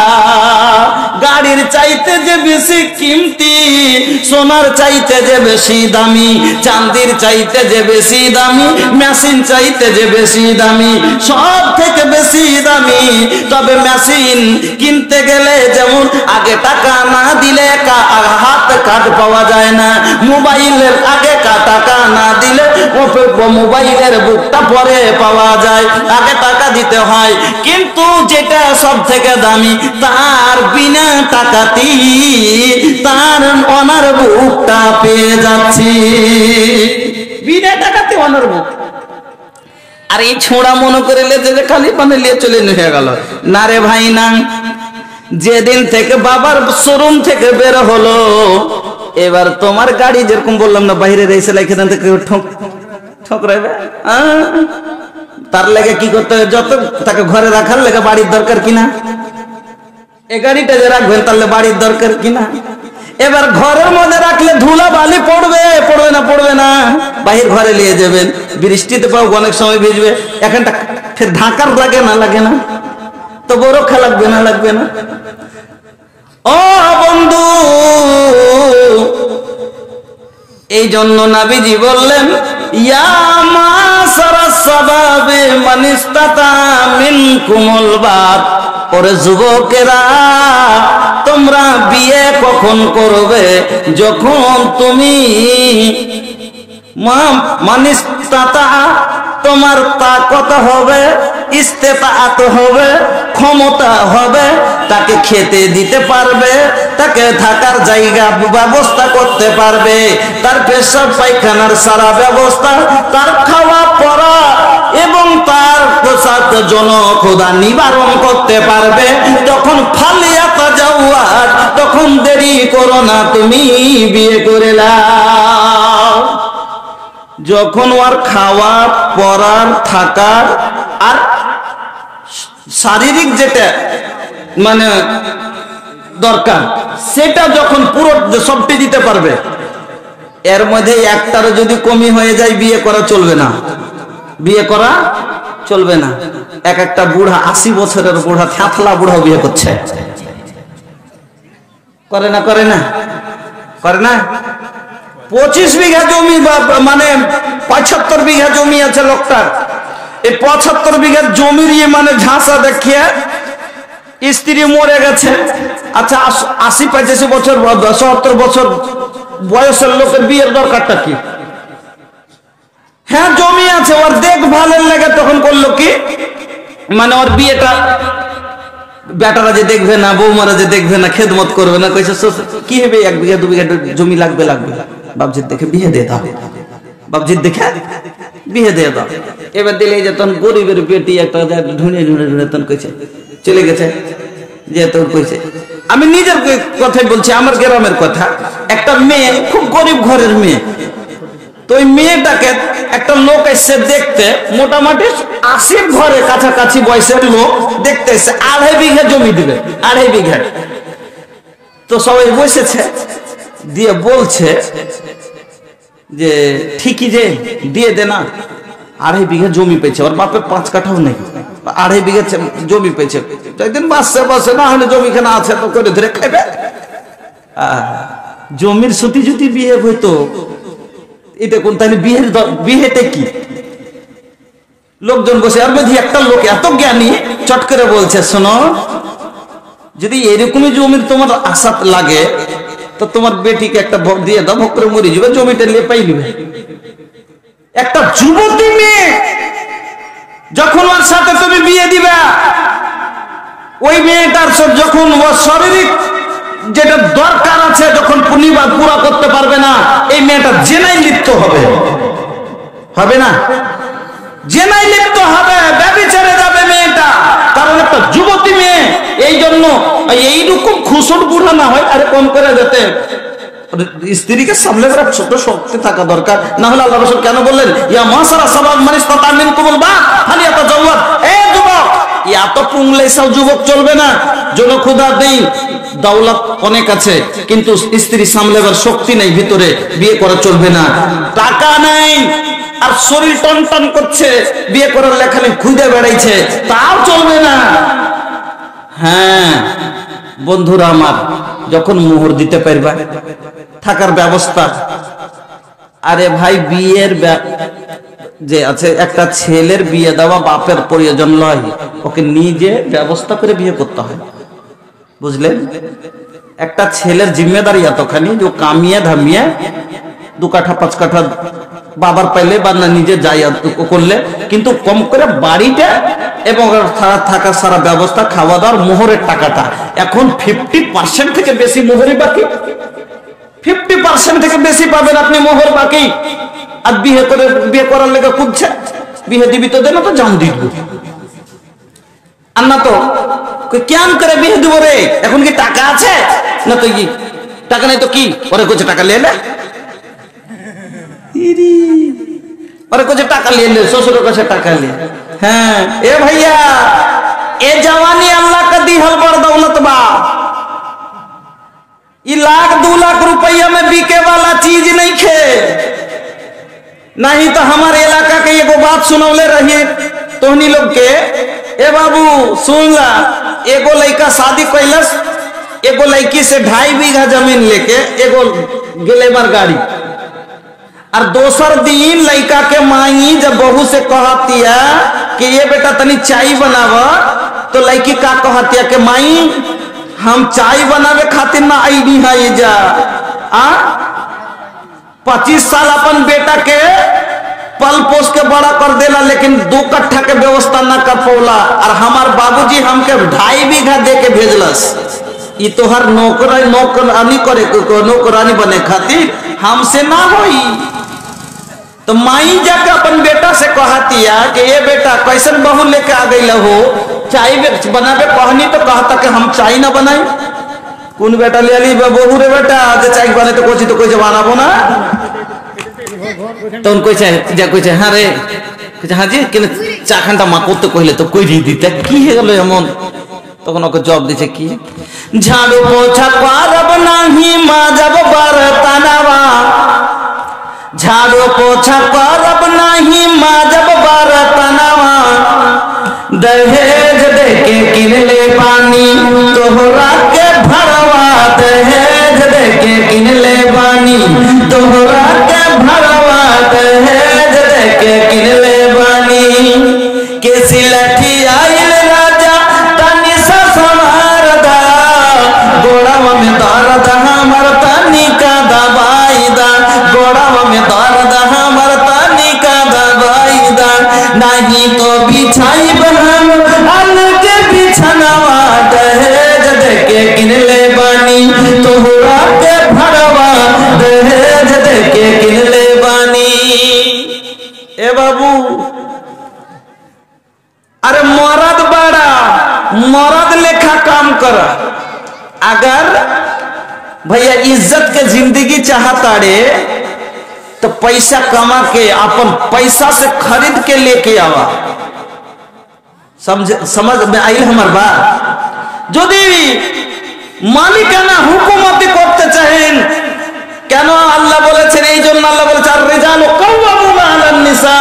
গাড়ির চাইতে যে বেশি কিমতি, সোনার চাইতে যে বেশি দামি, চাঁদির চাইতে যে বেশি দামি, মেশিন চাইতে যে বেশি দামি, সব থেকে বেশি দামি। তবে মেশিন কিনতে গেলে যেমন আগে টাকা না দিলে হাত কার্ড পাওয়া যায় না, মোবাইলের আগে টাকা না দিলে মোবাইলের বুকটা পরে পাওয়া যায়, আগে টাকা দিতে হয়। কিন্তু যেটা সব থেকে দামি, তার বিনা টাকাতেই তার অনার বুকটা পেয়ে যাচ্ছি, বিনা টাকাতে অনার বুক। আর এই ছোঁড়া মনে করে যে খালি পানে নিয়ে চলে হয়ে গেল না রে ভাই না। যেদিন থেকে বাবার শোরুম থেকে বের হলো, এবার তোমার গাড়ি যেরকম বললাম না, বাইরে রেসে লাইখে দেন থেকে ঠকরাইবে, তার লেগে কি করতে হবে, যত তাকে ঘরে রাখার লেগে বাড়ির দরকার কিনা, এই গাড়িটা যে রাখবেন তাহলে বাড়ির দরকার কিনা। এবার ঘরের মধ্যে রাখলে ধুলা বালি পড়বে না, বাহির ঘরে নিয়ে যাবেন, বৃষ্টিতে পাও অনেক সময় ভিজবে, এখানটা ফের ঢাকার লাগে না, তো বড় লাগবে না। ও বন্ধু, এই জন্য নবীজি বললেন, ইয়া মাসারাস সাবাবে মান ইসতাতা মিনকুমুল বাত, ওরে যুবকেরা, তোমরা বিয়ে কখন করবে, যখন তুমি মানিস্তাতা, তোমার তাকত হবে, ইস্তেতাআত হবে, ক্ষমতা হবে, তাকে খেতে দিতে পারবে, তাকে থাকার জায়গা ব্যবস্থা করতে পারবে, তার পেশাব পায়খানার সারা ব্যবস্থা, তার খাওয়া পড়া এবং তার পোশাক জনক্ষুধা নিবারণ করতে পারবে, তখন ফালিয়াতা জাওয়াজ, তখন দেরি করো না, তুমি বিয়ে করে নাও। যখন ওর খাওয়া পড়ার থাকার আর শারীরিক যেটা মানে দরকার, সেটা যখন পুরো সবটি দিতে পারবে, এর মধ্যে একটারও যদি কমি হয়ে যায়, বিয়ে করা চলবে না, বিয়ে করা চলবে না। একটা বুড়া 80 বছরের বুড়া, থ্যাথলা বুড়াও বিয়ে করছে, করে না 25 বিঘা জমি, মানে 75 বিঘা জমি আছে লোকটার। এই 75 বিঘা জমির মানে ঝাঁসা দেখিয়ে স্ত্রী মরে গেছে। আচ্ছা 80-85 বছর 70 বছর বয়সের লোকের বিয়ের দরকারটা কি? হ্যাঁ জমি আছে, ওর দেখভালের লেগে তখন করলো কি, মানে ওর বিয়েটা বেটারা যে দেখবে না, বৌমারা যে দেখবে না, খেদমত করবে না, কইছে কি হবে, 1 বিঘা 2 বিঘা জমি লাগবে, বাবজির দেখে বিয়ে দিয়ে দাও, বাবজির দেখে বিয়ে দিয়ে দাও। এবার দিলে যে তখন গরিবের বেটি একটা ঢুঁড়ে তখন কইছে চলে গেছে, যে তোর কইছে, আমি নিজের কথাই বলছি, আমার গ্রামের কথা। একটা মেয়ে, খুব গরিব ঘরের মেয়ে, তো ওই মেয়েটাকে একটা লোক এসে দেখতে, মোটামুটি 80 ঘরে কাছাকাছি বয়সের লোক দেখতে এসে, 2.5 বিঘা জমি দিবে, 2.5 বিঘা। তো সবাই বসেছে, দিয়ে বলছে যে ঠিকই যে দিয়ে দে না, 2.5 বিঘা জমি পেয়েছে, ওর বাপের 5 কাঠাও নেই, 2.5 বিঘা জমি পেয়েছে, একদিন বাসছে বাসে না হলে জমি খানা আছে তো করে ধরে খাইবে। জমির সতী যদি বিয়ে হইতো এটা কোন, তাহলে বিয়েতে কি? লোকজন বসে, আর বুঝি একটা লোক এত জ্ঞানী চট করে বলছে, শোনো যদি এরকমই জমির তোমার আশা লাগে তো তোমার বেটিকে একটা ভোট দিয়ে দাও, ভোট করে মরে যাবে, জমিটা নিয়ে পাই নিবে। একটা যুবতী মেয়ে যখন ওর সাথে তুমি বিয়ে দিবা, ওই মেয়েটার যখন ওর শারীরিক যেটা দরকার আছে যখন পুরা করতে পারবে না, এই মেয়েটা জেনায় লিপ্ত হবে, হবে না? জেনায় লিপ্ত হবে, ব্যভিচারে যাবে মেয়েটা, কারণ একটা যুবতী মেয়ে। এই জন্য এইরকম খুশর বুড়া না হয়, আরে কম করে যেতে স্ত্রীকে সামলে করার ছোট শক্তি থাকা দরকার। না হলে আল্লাহ রাসূল কেন বললেন, ইয়া মাসারা সাবাব মান ইসতাতা মিনকুমুল বা ফালিয়াতাজাওয়াজ, এই যুবক, এত পুংলে সব যুবক চলবে না। জনখুদা নেই, দৌলত অনেক আছে, কিন্তু স্ত্রী সামলাবার শক্তি নেই ভিতরে, বিয়ে করা চলবে না। টাকা নাই আর শরীর টন টন করছে, বিয়ে করার লেখানে খুঁজে বেড়াইছে, তাও চলবে না। হ্যাঁ বন্ধুরা আমার, যখন মোহর দিতে পারবা, থাকার ব্যবস্থা, আরে ভাই বিয়ের যে আছে, একটা ছেলের বিয়ে দেওয়া বাপের প্রয়োজন নয়, ওকে নিজে ব্যবস্থা করে বিয়ে করতে হয়, বুঝলেন? একটা ছেলের জিম্মেদারি এতখানি যে কামিয়ে ধামিয়ে 2 কাঠা 5 কাঠা বাবার পাইলে বা না নিজে যাই করলে, কিন্তু কম করে বাড়িটা এবং থাকার সারা ব্যবস্থা, খাওয়া দাওয়ার, মোহরের টাকাটা এখন 50% থেকে বেশি মোহরই বাকি। 50% থেকে বেশি পাবেন আপনি মোহর বাকি। আর বিয়ে করার লেগে খুঁজছে, বিয়ে দিবি তো দেন, তো জান দিব আর না তো কেন করে বিয়ে দিব রে? এখন কি টাকা আছে না? তো কি টাকা নেই তো কি ওরে কোচে টাকা লে, ওরে কোচে টাকা লে, শ্বশুরের কাছে টাকা লে। হ্যাঁ এ भैया, ए जवानी अल्लाह का दी हल बड़ दौलत बा, ये 1,00,000 2,00,000 रुपया में बिके वाला चीज नहीं खे। नहीं तो हमारे इलाका के एगो बात सुनौले रहिए तोहनी लोग के, ए बाबू सुन ला, एगो लड़का शादी कैलस, एगो लड़की से 2.5 बीघा जमीन लेके एगो ग्लैमर गाड़ी, और दोसर दिन लड़का के माई जब बहू से कहतिया कि ये बेटा तनी चाय बनावा, तो लड़की का कहतिया कि माई हम चाय बनावे खातिर ना आई है ये जा 25 साल अपन बेटा के पल पोस के बड़ा कर देला, लेकिन 2 कट्ठा के व्यवस्था ना कर पौला, और हमार बाबूजी हमके 2.5 बीघा दे के भेजलस। ये तो हर नौकरानी करे, नौकरानी बने खातिर हमसे ना होई। तो माई जाके अपन बेटा से कहतिया कि ये बेटा कैसन बहू लेके आ गई हो, चाय बनावे कहनी तो कहता कि हम चाय ना बनाई। कौन बेटा ले ली बहू रे बेटा, जे चाय बने तो कोई बनाबो ना, तो उनको कইছে হ্যাঁ রে, কইছে হ্যাঁ জি কেন চা খানটা মা করতে কইলে তো কই দিতে কি হয়ে গেল এমন। তখন ওকে জবাব দিছে কি, ঝাড়ু পোছা পারব নাহি মাজব বরতনवा, झाड़ू पोछा करब नहीं माजब बरतनवा, दहेज देके किनले बानी तोहरा के भरवा, दहेज देके किनले बानी तोहरा के भरवा, दहेज देके किनले बानी। केसी लठी आइल राजा तनी सा सवार दा, गोड़ावा में दर्द हमर तनी का दबाई दा, गोड़ावा में दर्द हमर तनी का दबाई दा, नहीं तो बिछाई हम अलग बिछनवा, दहेज देके किनले बानी तोहरा के भरवा, दहेज देके किनले बानी। ए बाबू, अरे मरद बड़ा मरद लेखा काम कर, अगर भैया इज्जत के जिंदगी चाहता रे तो पैसा कमा के अपन पैसा से खरीद के लेके आवा। समझ में आई हमार बात? यदि মালিকানা হুকুমতি করতে চান। কেন আল্লাহ বলেছেন? এই জন্য আল্লাহ বলেছেন আর রিজালু কাওয়ামুনা আলান নিসা,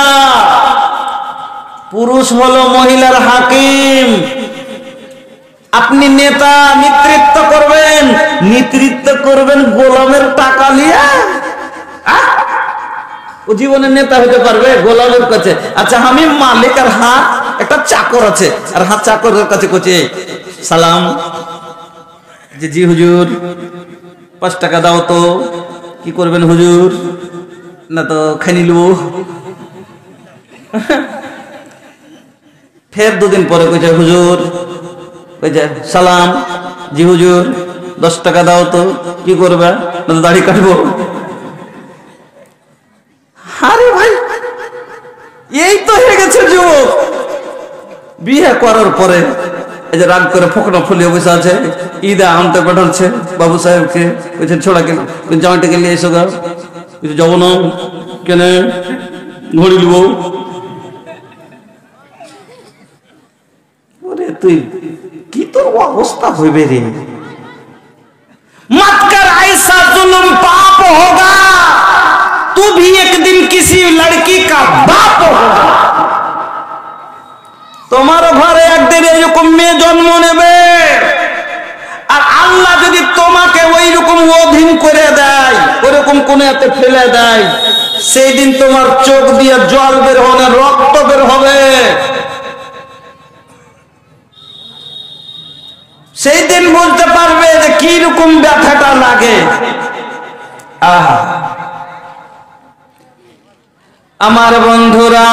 পুরুষ হলো মহিলার হাকিম। আপনি নেতা, নেতৃত্ব করবেন গোলামের টাকা নিয়ে? ও জীবনে নেতা হতে পারবে গোলামের কাছে? আচ্ছা আমি মালিক আর হাত একটা চাকর আছে, আর হাত চাকরের কাছে কইছে সালাম, জি হুজুর 5 টাকা দাও তো। কি করবেন হুজুর? না তো খাই নিলু। ফের 2 দিন পরে কইছে হুজুর, কইছে সালাম, জি হুজুর 10 টাকা দাও তো। কি করবে? না তো দাড়ি কাটবো। আরে ভাই, এই তো হয়ে গেছে যুবক। বিয়ে করার পরে এই যে রাগ করে ফোকনা ফুলিয়ে বসে আছে, ঈদে আনতে পাঠাচ্ছে বাবু সাহেবকে, বলছেন ছোড়াকে জামাইটাকে নিয়ে এসো গা। যাব না কেন? ঘড়ি নিব। ওরে তুই কি তোর অবস্থা হইবে রে? मत कर ऐसा जुल्म पाप होगा, तू भी एक दिन किसी लड़की का बाप होगा। তোমার ঘরে একদিন এরকম মেয়ে জন্ম নেবে, আর আল্লাহ যদি তোমাকে ওই রকম অধীন করে দেয়, ওরকম কোন এতে ফেলে দেয়, সেই দিন তোমার চোখ দিয়ে জল বের হবে, রক্ত বের হবে। সেই দিন বলতে পারবে যে কি রকম ব্যথাটা লাগে। আমার বন্ধুরা,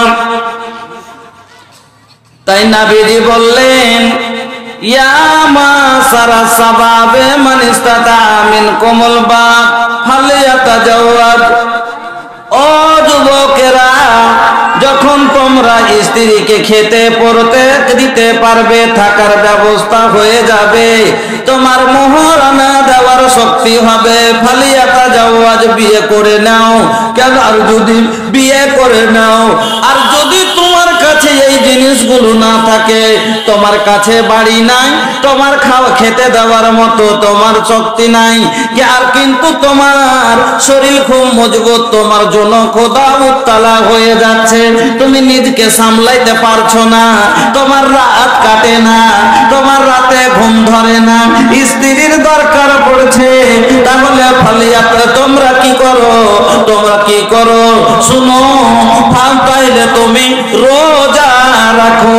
তাই নবীজি বললেন ইয়া মাসারা সাবাবে মান ইসতাতা মিনকুমুল বাত ফালইয়াতাজাওয়াজ। ও যুবকেরা, যখন তোমরা স্ত্রীকে খেতে পড়তে দিতে পারবে, থাকার ব্যবস্থা হয়ে যাবে, তোমার মোহরানা দেওয়ার শক্তি হবে, ফালইয়াতাজাওয়াজ, বিয়ে করে নাও। কেন? আর যদি বিয়ে করে নাও, আর যদি তোমার কাছে এই জিনিসগুলো না থাকে, তোমার কাছে বাড়ি নাই, তোমার খেতে দেওয়ার মতো তোমার শক্তি নাই, আর কিন্তু তোমার শরীর খুব মজবুত, তোমার জন্য খোদা মুত্তালা হয়ে যাচ্ছে, তুমি নিজকে সামলাইতে পারছো না, তোমার রাত কাটে না, তোমার রাতে ঘুম ধরে না, স্ত্রীর দরকার পড়ছে, তাহলে ফালিয়াতে তোমরা কি করো? শুনো, তাইলে তুমি রোজা রাখো,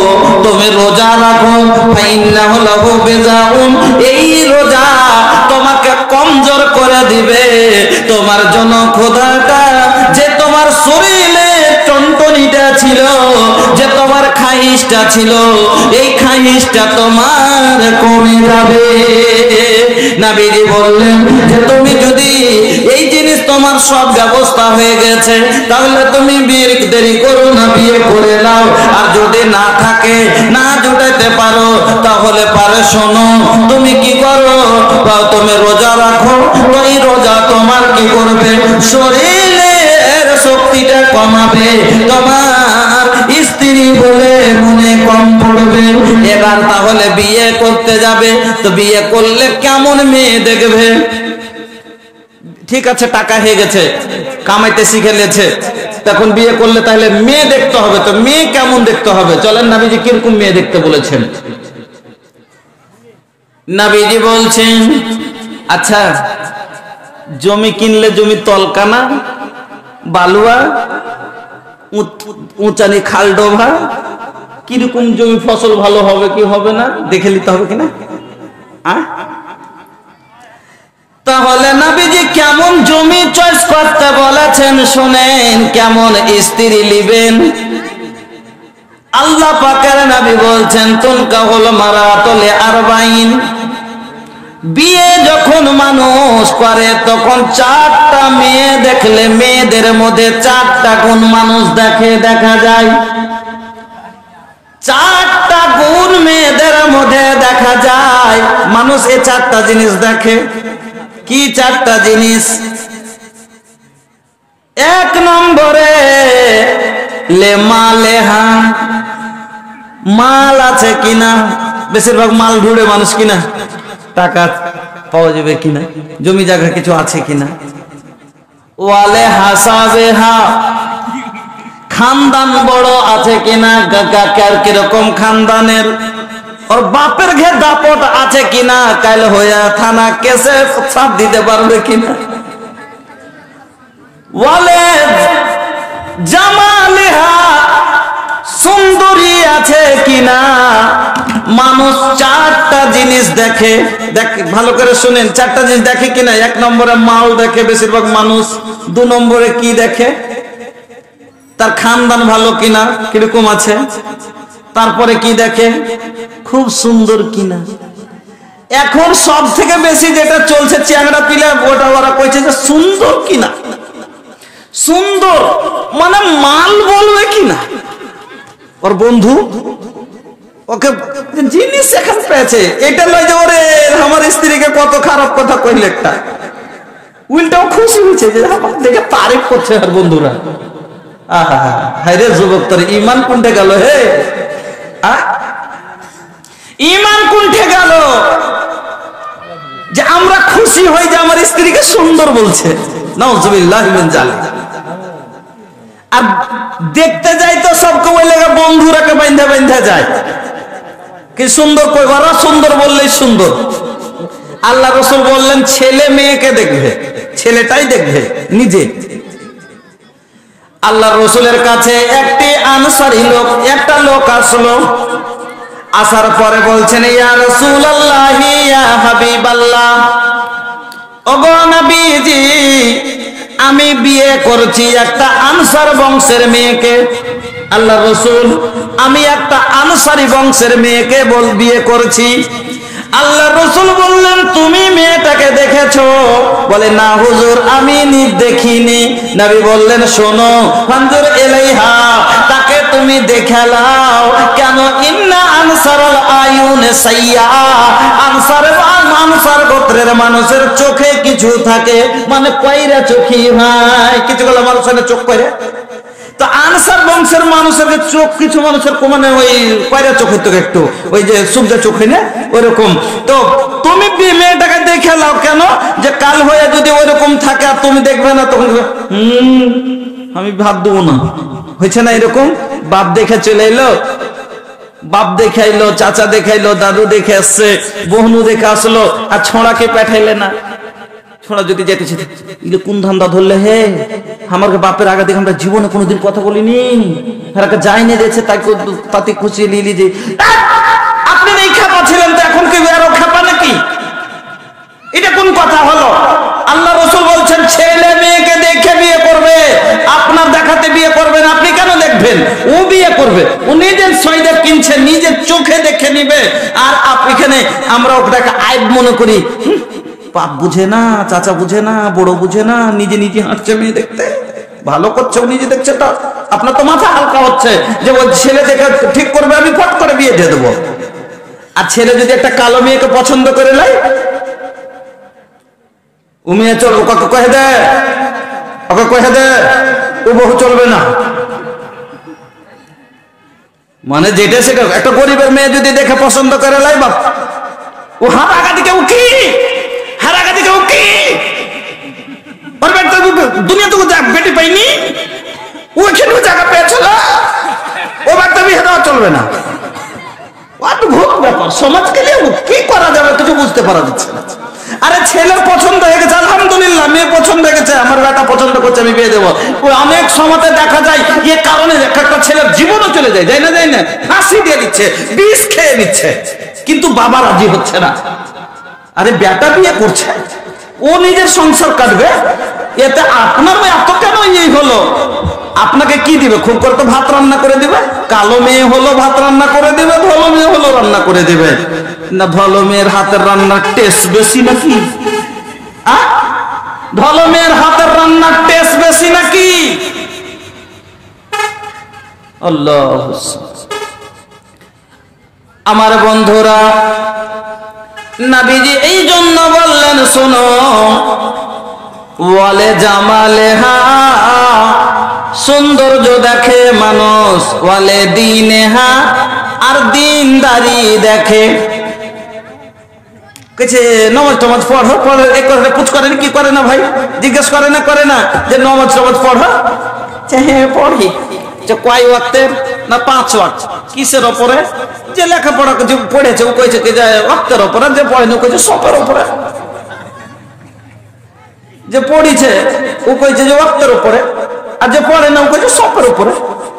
ফাইন্নাহু লাহু বিজাউন। এই রোজা তোমাকে কমজোর করে দিবে। তোমার জন্য খোদাটা যে তোমার শরীরে টনটনিটা ছিল, যে তোমার খাইশটা ছিল, এই খাইশটা তোমার কমে যাবে। নবীজি বললেন যে তুমি যদি এই জিনিস তোমার সব ব্যবস্থা হয়ে গেছে, তাহলে তুমি বিয়ের দেরি করো না, বিয়ে করে নাও। আর যদি না থাকে, না জুটাইতে পারো, তাহলে পারে শোনো, তুমি কি করো? তুমি রোজা রাখো। ওই রোজা তোমার কি করবে? শরীরের শক্তিটা কমাবে, তোমার স্ত্রী বলে মনে কম পড়বে। এবার তাহলে বিয়ে করতে যাবে, তো বিয়ে করলে কেমন মেয়ে দেখবে? ঠিক আছে, টাকা হয়ে গেছে, কামাইতে শিখে নিয়েছে, তখন বিয়ে করলে তাহলে মেয়ে দেখতে হবে। তো মেয়ে কেমন দেখতে হবে? চলেন নবীজি কিরকম মেয়ে দেখতে বলেছেন। নবীজি বলছেন, আচ্ছা জমি কিনলে জমি তলকানা, বালুয়া, উঁচানি, খাল ডোভা, কিরকম জমি ফসল ভালো হবে কি হবে না দেখে নিতে হবে কিনা। তাহলে নবীজি কেমন জমি চয়েস করতে বলেছেন শুনেন, কেমন স্ত্রী লিবেন। আল্লাহ পাকের নবী বলছেন তুনকাহুল মারাতু লিআরবাঈন। বিয়ে যখন মানুষ করে তখন 4টা মেয়ে দেখলে, মেয়েদের মধ্যে 4টা গুণ মানুষ দেখা যায়। 4টা গুণ মেয়েদের মধ্যে দেখা যায়। মানুষ এই 4টা জিনিস দেখে। কি 4টা জিনিস? 1 নম্বরে লেহা, মাল আছে কিনা। বেশিরভাগ মাল ঢুড়ে মানুষ কিনা, টাকা পাওয়া যাবে কিনা, জমি জায়গা কিছু আছে কিনা। ওয়ালে হাসাবে হা, খানদান বড় আছে কিনা, কাকার কিরকম খানদানের, ওর বাপের ঘে দাপট আছে কিনা, কাল হইয়া থানা কেসে ছাপ দিতে পারবে কিনা। ওয়ালে জামালেহা, সুন্দরী আছে কিনা। মানুষ চারটা জিনিস দেখে, ভালো করে শুনেন, চারটা জিনিস দেখে কিনা। এক নম্বরে মাল দেখে বেশিরভাগ মানুষ, 2 নম্বরে কি দেখে, তার খানদান ভালো কিনা, কিরকম আছে, তারপরে কি দেখে, খুব সুন্দর কিনা। এখন সব থেকে বেশি যেটা চলছে চ্যাংড়া পিলা, ওটা ওরা কইছে যে সুন্দর কিনা। সুন্দর মানে মাল বলবে কিনা। ওর বন্ধু ওকে জিনিস এখন পেয়েছে, এটা নয় যে ওরে আমার স্ত্রীকে কত খারাপ কথা কইলে, একটা উল্টাও খুশি হয়েছে যে আমার দেখে তারিফ করছে আর বন্ধুরা। আহা হায় রে যুবক, তোর ইমান কোনটা গেল হে, ইমান কোনটা গেল যে আমরা খুশি হই যে আমার স্ত্রীকে সুন্দর বলছে। নাউজুবিল্লাহ মিন জালিক। আর দেখতে যাই তো সবকে ওই লেগে বন্ধুরাকে বাঁধা বাঁধা যায়, কি সুন্দর কই, ওরা সুন্দর বললেই সুন্দর। আল্লাহ রাসূল বললেন ছেলে মেয়েকে দেখবে, ছেলেটাই দেখবে নিজে। আল্লাহ রাসূলের কাছে একটি আনসারী লোক, একটা লোক আসলো, আসার পরে বলছেন ইয়া রাসূলুল্লাহ ইয়া হাবিবাল্লাহ, ওগো নবীজি আমি বিয়ে করছি একটা আনসার বংশের মেয়েকে। আল্লাহ রাসূল আমি একটা আনসারী বংশের মেয়েকে বিয়ে করেছি। আল্লাহ রাসূল বললেন তুমি মেয়েটাকে দেখেছো? বলে না হুজুর আমি দেখিনি। নবী বললেন শোনো, ফানজুর ইলাইহা, তাকে তুমি দেখে নাও। কেন? ইন্না আনসারুল আয়ুন সাইয়া, আনসার গোত্রের মানুষের চোখে কিছু থাকে, মানে কয়রা চোখি ভাই, কিছুগুলো মানুষের চোখ করে। তো আনসার বংশের মানুষের চোখ কিছু মানুষের মানে ওই কয়রা চোখের তো একটু ওই যে সূর্য চোখে না ওইরকম। তো তুমি মেয়েটাকে দেখে নাও, কেন? যে কাল হয়ে যদি ওইরকম থাকে আর তুমি দেখবে না, তখন আমি ভাব দেবো না। হয়েছে না এরকম? বাপ দেখে চলে এলো, বাপ দেখে আইলো, চাচা দেখাইলো, দাদু দেখে আসছে, বহনু দেখে আসলো, আর ছোঁড়াকে পাঠাইলে না। ছোঁড়া যদি যেতেছে কোন ধান্দা ধরলে হে, আমার বাপের আগে দেখে আমরা জীবনে কোনোদিন কথা বলিনি, যাইনি দিয়েছে তাতে খুশি লিলি যে আপনি এই খাপা ছিলেন, তো এখন কি আরো খাপা নাকি? এটা কোন কথা হলো? আল্লাহ রাসূল বলছেন ছেলে মেয়েকে দেখে বিয়ে করবে, আপনার দেখাতে বিয়ে করবে না। আপনি কেন দেখবেন? ও বিয়ে করবে, ও নিজের সইদে কিনছে, নিজের চোখে দেখে নিবে। আর এখানে আমরা ওটাকে আইব মনে করি, বাপ বুঝে না, চাচা বুঝে না, বড় বুঝে না, নিজে নিজে হাঁটছে মেয়ে দেখতে। ভালো করছে, ও নিজে দেখছে, তো আপনার তো মাথা হালকা হচ্ছে যে ওই ছেলে দেখে ঠিক করবে, আমি ফট করে বিয়ে দিয়ে দেবো। আর ছেলে যদি একটা কালো মেয়েকে পছন্দ করে নেয়, ও মেয়ে চল, ওকে কহে দে, ওকে কহে দে, ও বহু চলবে না। মানে যেটা সেটা একটা গরিবের মেয়ে যদি দেখে পছন্দ করে লাই, বাপ ও হারাগা দিকে উকি, হারাগা দিকে উকি, ওর বেটা দুনিয়া তো বেটি পাইনি, ও এখানে জায়গা পেয়েছিল, ও বাচ্চা বিয়ে দেওয়া চলবে না। অদ্ভুত ব্যাপার, সমাজকে নিয়ে কি করা যাবে কিছু বুঝতে পারা যাচ্ছে না। আরে ছেলের পছন্দ হয়ে গেছে, আলহামদুলিল্লাহ, মেয়ে পছন্দ হয়ে গেছে, আমার বেটা পছন্দ করছে, আমি বিয়ে দেবো। অনেক সমাজে দেখা যায় এ কারণে একটা ছেলের জীবনও চলে যায়, যাই না, যাই না, ফাঁসি দিয়ে দিচ্ছে, বিষ খেয়ে নিচ্ছে, কিন্তু বাবা রাজি হচ্ছে না। আরে বেটা বিয়ে করছে, ও নিজের সংসার কাটবে, এতে আপনার এত কেন এই হলো? আপনাকে কি দিবে? খুব করে তো ভাত রান্না করে দিবে। কালো মেয়ে হলো ভাত রান্না করে দিবে, ভালো মেয়ে হলো রান্না করে দিবে না। ভালো মেয়ের হাতের রান্নার টেস্ট বেশি নাকি? ভালো মেয়ের হাতের রান্নার টেস্ট বেশি নাকি? আল্লাহ, আমার বন্ধুরা, নবীজি এই জন্য বললেন শোনো, ওয়ালে জামালেহা, সৌন্দর্য দেখে মানুষ, ওয়ালে দিনেহা, আর দিনদারি দেখে। কেছে নামাজ টামাজ পড়ো, পড়ে এ করে পুছ করে কি করে না ভাই, জিজ্ঞেস করে না যে নামাজ টামাজ পড়ো? হ্যাঁ পড়ি। কয় ওয়াক্তের? না 5 ওয়াক্ত। কিসের ওপরে? যে লেখাপড়া যে পড়েছে ও কইছে কি যে ওয়াক্তের ওপরে, যে পড়েনি কইছে সবের ওপরে। যে পড়িছে ও কইছে যে ওয়াক্তের উপরে, আর যে পড়ে না ও কইছে সবের উপরে।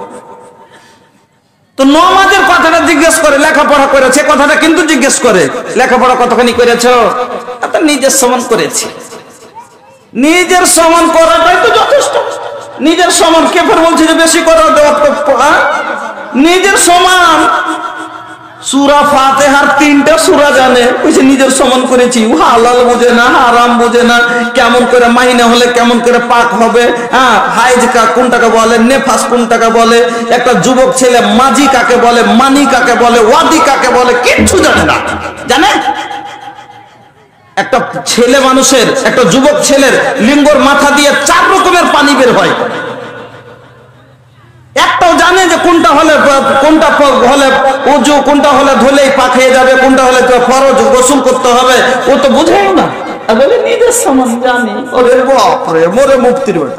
তো নামাজের কথাটা জিজ্ঞেস করে, লেখাপড়া করেছে কথাটা কিন্তু জিজ্ঞেস করে লেখাপড়া কতখানি করেছো? তা নিজের সমান করেছি। নিজের সমান করাটাই তো যথেষ্ট। নিজের সমান কে ফের বলছে যে বেশি করা দেওয়া? নিজের সমান। সূরা ফাতিহার 3টা সূরা জানে, কইছে নিজের সমান করেছি। হালাল বুঝে না, হারাম বুঝে না, কেমন করে মাইনা হলে কেমন করে পাক হবে, হ্যাঁ হাইজ কোনটাকে বলে, নেফাস কোনটাকে বলে, একটা যুবক ছেলে মাজি কাকে বলে, মানি কাকে বলে, ওয়াদি কাকে বলে, কিচ্ছু জানে না। জানে একটা ছেলে মানুষের, একটা যুবক ছেলের লিঙ্গর মাথা দিয়ে 4 রকমের পানি বের হয়। একটাও জানে যে কোনটা হলে উজু, কোনটা হলে ধুলেই পাক হয়ে যাবে, কোনটা হলে ফরজ গোসল করতে হবে, ও তো বুঝেও না। বলে নিজের সমান জানি। ওরে বাপরে, মোরে মুফতির বেটা।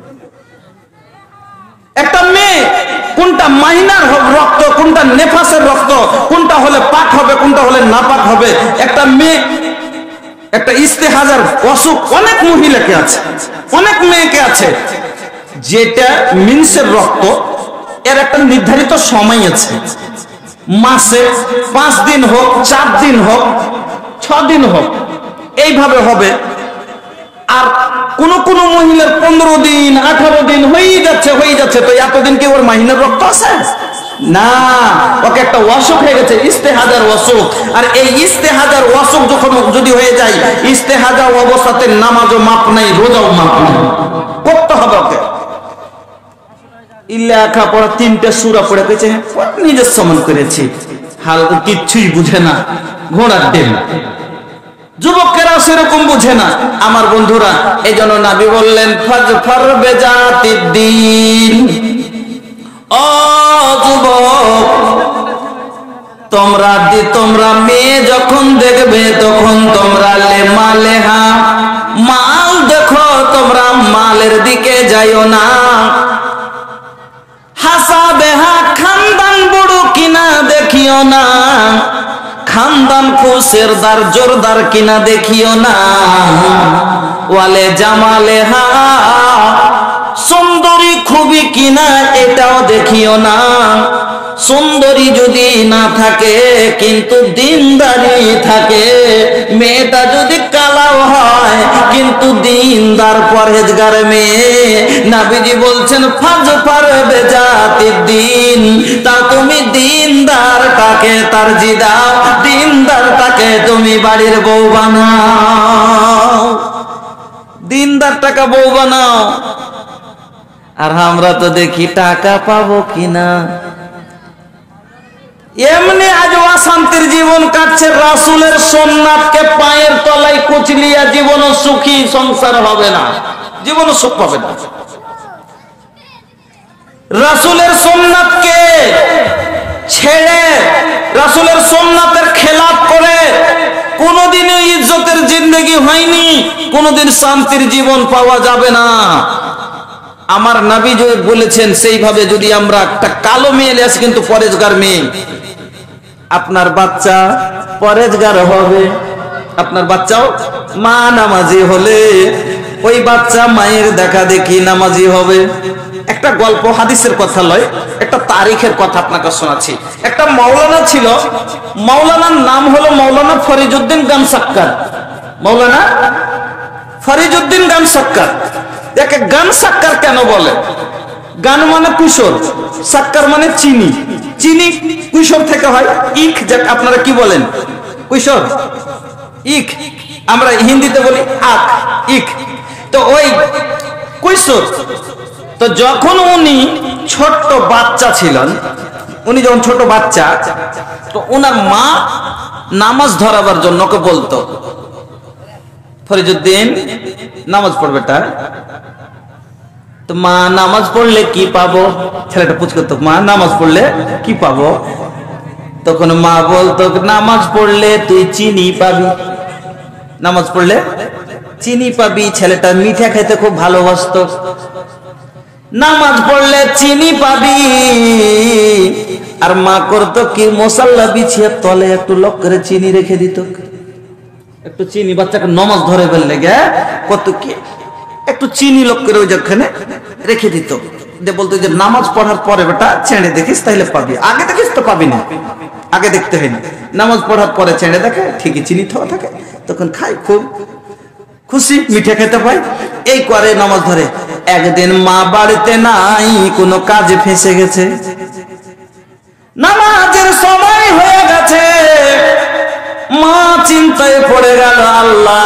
একটা মেয়ে কোনটা মাহিনার রক্ত, কোনটা নেফাসের রক্ত, কোনটা হলে পাক হবে, কোনটা হলে না পাক হবে। একটা মেয়ে, একটা ইস্তেহাজার অসুখ অনেক মহিলাকে আছে, অনেক মেয়েকে আছে। যেটা মিন্সের রক্ত, এর একটা নির্ধারিত সময় আছে। মাসে 5 দিন হোক, 4 দিন হোক, 6 দিন হোক, এইভাবে হবে। আর কোন কোন মহিলার 15 দিন 18 দিন হয়ে যাচ্ছে। তো এতদিন কি ওর মাহিনার রক্ত আছে? না, ওকে একটা অসুখ হয়ে গেছে, ইস্তেহাজার অসুখ। আর এই ইস্তেহাজার অসুখ যখন যদি হয়ে যায়, ইস্তেহাজার অবস্থাতে নামাজও মাপ নাই, রোজাও মাপ নাই, করতে হবে ওকে। লেখাপড়া 3টা সূরা পড়ে কইছে নিজের সমান করেছি। হালকা কিচ্ছুই বুঝে না, ঘোড়ার ডিম। যুবকেরা সেরকম বুঝে না। আমার বন্ধুরা, এই জন্য নবী বললেন ফাজফার বেজাতিদ্দিন। ও যুবক, তোমরা মেয়ে যখন দেখবে তখন তোমরা লেহা মাল দেখো, তোমরা মালের দিকে যাইও না। হাসা বেহা খানদান বড় কিনা দেখিও না, খানদান কুসেরদার জোরদার কিনা দেখিও না। ওয়ালে জামালেহা সুন্দরী খুবই কিনা এটাও দেখিও না। সুন্দরী যদি না থাকে কিন্তু দিনদারি থাকে, মেয়েটা যদি কালাও হয় কিন্তু দিনদার পরহেজগার মেয়ে, নবীজি বলছেন ফাজফার বেজাতিদ্দিন। তা তুমি দিনদারটাকে তারজি দাও, দিনদারটাকে তুমি বাড়ির বউ বানাও, দিনদারটাকে বউ বানাও। আর আমরা তো দেখি টাকা পাবো কিনা, এমনি আজ অশান্তির জীবন কাটছে। রাসূলের সুন্নাতকে পায়ের তলায় কুচলিয়া জীবন সুখী সংসার হবে না, জীবন সুখ পাবে না। রাসূলের সুন্নাতকে ছেড়ে, রাসূলের সুন্নাতের খেলাফ করে কোনদিনও ইজ্জতের জিন্দেগি হয়নি, কোনদিন শান্তির জীবন পাওয়া যাবে না। আমার নবী যে বলেছেন সেইভাবে যদি আমরা একটা কালো মেয়ে আসি কিন্তু পরেজগার মেয়ে, আপনার বাচ্চা পরেজগার হবে। আপনার বাচ্চাও মা নামাজি হলে ওই বাচ্চা মায়ের দেখা দেখি নামাজি হবে। একটা গল্প, হাদিসের কথা লয়, একটা তারিখের কথা আপনাকে শোনাচ্ছি। একটা মাওলানা ছিল, মাওলানার নাম হলো মাওলানা ফরিজউদ্দিন গান সাক্কার। মাওলানা ফরিজউদ্দিন গান সাক্কার। দেখে গান সাক্কার কেন বলে? গান মানে কুশোর, সাক্কার মানে চিনি। চিনি কুশোর থেকে হয়। ইক, যাক আপনারা কি বলেন? কুশোর, ইক, আমরা হিন্দিতে বলি আক, ইক। তো ওই কুশোর, তো যখন উনি ছোট্ট বাচ্চা ছিলেন, উনি যখন ছোট বাচ্চা, তো ওনার মা নামাজ ধরাবার জন্য ওকে বলতো, ফরিজউদ্দিন নামাজ পড়বেটা। তো মা নামাজ পড়লে কি পাবো? ছেলেটা পুছ করতো, মা নামাজ পড়লে কি পাবো? তখন মা বলতো নামাজ পড়লে তুই চিনি পাবি। নামাজ পড়লে চিনি পাবি। ছেলেটা মিঠা খেতে খুব ভালোবাসতো, নামাজ পড়লে চিনি পাবি। আর মা করতো কি, মশাল্লা বিছিয়ে তলে একটু লক করে চিনি রেখে দিত। একটু চিনি বাচ্চাকে নামাজ ধরে ফেললে গে কত কি একটু চিনি লক করে ওই যেখানে রেখে দিত। বলতো যে নামাজ পড়ার পরে বেটা ছেড়ে দেখিস তাহলে পাবি, আগে দেখিস তো পাবি না, আগে দেখতে হয় না। নামাজ পড়ার পরে ছেড়ে দেখে ঠিকই চিনি খাওয়া থাকে, তখন খাই, খুব খুশি, মিঠে খেতে পাই। এই করে নামাজ ধরে। একদিন মা বাড়িতে নাই, কোনো কাজে ফেঁসে গেছে, নামাজের সময় হয়ে গেছে। মা চিন্তায় পড়ে গেল, আল্লাহ,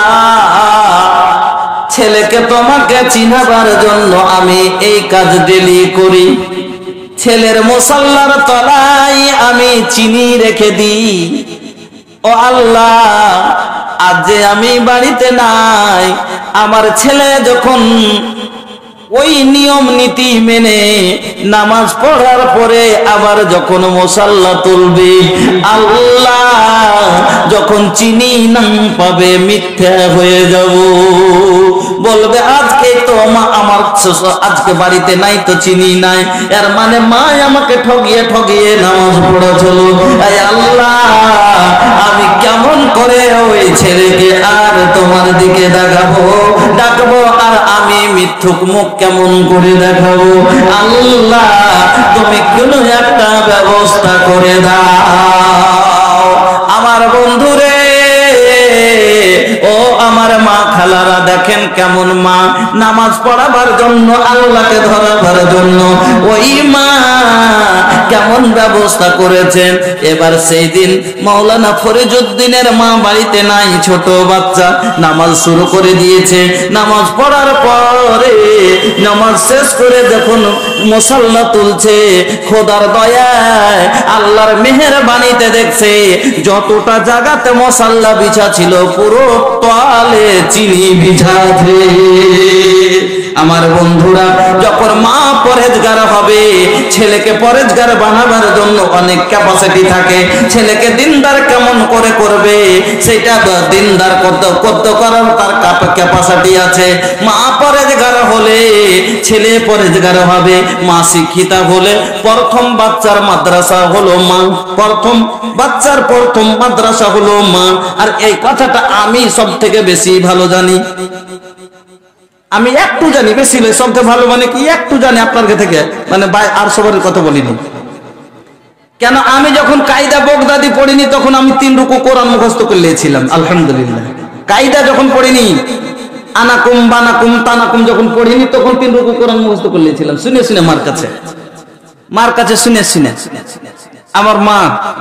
ছেলেকে তোমাকে চিনাবার জন্য আমি এই কাজ ডেলি করি, ছেলের মুসাল্লার তলায় আমি চিনি রেখে দিই। ও আল্লাহ, আজ যে আমি বাড়িতে নাই, আমার ছেলে যখন ওই নিয়ম নীতি মেনে নামাজ পড়ার পরে আবার যখন মুসাল্লা তুলবে, আল্লাহ, যখন চিনি না পাবে মিথ্যা হয়ে যাব, বলবে আজকে তো আমার আজকে বাড়িতে নাই তো চিনি নাই, এর মানে মা আমাকে ঠগিয়ে ঠগিয়ে নামাজ পড়েছিল। আল্লাহ, আমি কেমন করে ওই ছেলেকে আর তোমার দিকে ডাকবো আর আমি মিথ্যুক মুখ কেমন করে দেখাবো? আল্লাহ, তুমি কোনো একটা ব্যবস্থা করে দাও। আমার বন্ধুরে, ও আমার মা খালারা, দেখেন কেমন মা নামাজ পড়াবার জন্য, আল্লাহকে ধরাবার জন্য ওই মা কেমন ব্যবস্থা করেছেন। এবার সেই দিন মাওলানা ফরিজউদ্দিনের মা বাড়িতে নাই, ছোট বাচ্চা নামাজ শুরু করে দিয়েছে। নামাজ পড়ার পরে নামাজ শেষ করে যখন মুসাল্লা তুলছে, খোদার দয়ায় আল্লাহর মেহেরবানিতে দেখছে যতটা জায়গাতে মুসাল্লা বিছা ছিল পুরো তোয়ালে চিনি বিছাছে। আমার বন্ধুরা, যখন মা পরেজগার হবে, ছেলেকে পরেজগার বানাবার জন্য অনেক ক্যাপাসিটি থাকে। ছেলেকে দিনদার কেমন করে করবে সেটা দিনদার কত করার তার ক্যাপাসিটি আছে। মা পরেজগার হলে ছেলে পরেজগার হবে, মা শিক্ষিতা হলে প্রথম বাচ্চার মাদ্রাসা হলো মা, প্রথম বাচ্চার প্রথম মাদ্রাসা হলো মা। আর এই কথাটা আমি সব থেকে বেশি ভালো জানি, আমি একটু জানি, বেশি সবচেয়ে ভালো মানে কি একটু জানি আপনার থেকে, মানে আর সবার কথা বলিনি। কেন, আমি যখন কায়দা বগদাদি পড়িনি তখন আমি 3 রুকু কোরআন মুখস্থ করে নিয়েছিলাম, আলহামদুলিল্লাহ। কায়দা যখন পড়িনি, আনাকুম বানাকুম তানাকুম যখন পড়িনি তখন 3 রুকু কোরআন মুখস্থ করে নিয়েছিলাম, শুনে শুনে মার কাছে শুনে শুনে। আমার মা